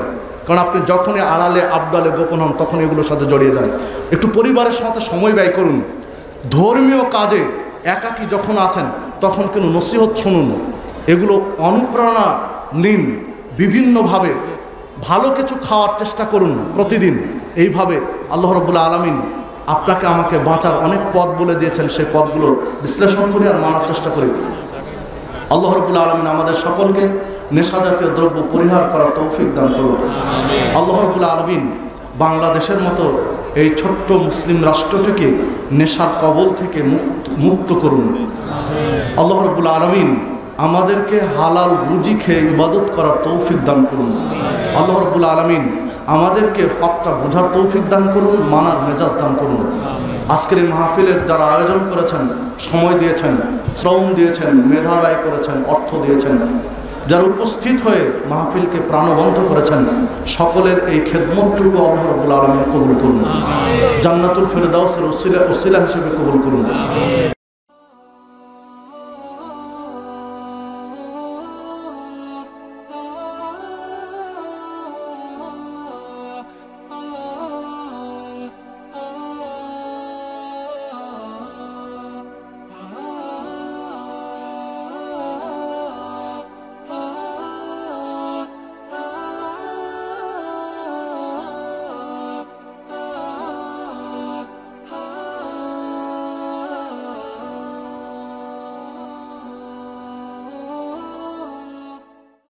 কারণ আপনি যখনই আড়ালে আবডালে গোপন হন তখন এগুলোর সাথে জড়িয়ে যান। একটু পরিবারের সাথে সময় ব্যয় করুন। ধর্মীয় কাজে একাকী যখন আছেন তখন কিন্তু নসিহত শুনুন, এগুলো অনুপ্রেরণা নিন, বিভিন্নভাবে ভালো কিছু খাওয়ার চেষ্টা করুন প্রতিদিন। এইভাবে আল্লাহ রাব্বুল আলামিন আপনাকে আমাকে বাঁচার অনেক পথ বলে দিয়েছেন, সেই পথগুলো বিশ্লেষণ করি আর মানার চেষ্টা করি। আল্লাহ রাব্বুল আলামিন আমাদের সকলকে নেশা জাতীয় দ্রব্য পরিহার করার তৌফিক দান করুন। আল্লাহ রাব্বুল আলামিন বাংলাদেশের মতো এই ছোট্ট মুসলিম রাষ্ট্রটিকে নেশার কবল থেকে মুক্ত মুক্ত করুন। আল্লাহ রাব্বুল আলামিন আমাদেরকে হালাল রুজি খেয়ে ইবাদত করার তৌফিক দান করুন। আল্লাহ রাব্বুল আলামিন আমাদেরকে হকটা বোঝার তৌফিক দান করুন, মানার মেজাজ দান করুন। আজকের এই মাহফিলের যারা আয়োজন করেছেন, সময় দিয়েছেন, শ্রম দিয়েছেন, মেধা ব্যয় করেছেন, অর্থ দিয়েছেন, যারা উপস্থিত হয়ে মাহফিলকে প্রাণবন্ত করেছেন, সকলের এই খেদমতটুকু আল্লাহ রাব্বুল আলামিন কবুল করুন। জান্নাতুল ফেরদাউসের উসিলা উসিলা হিসেবে কবুল করুন।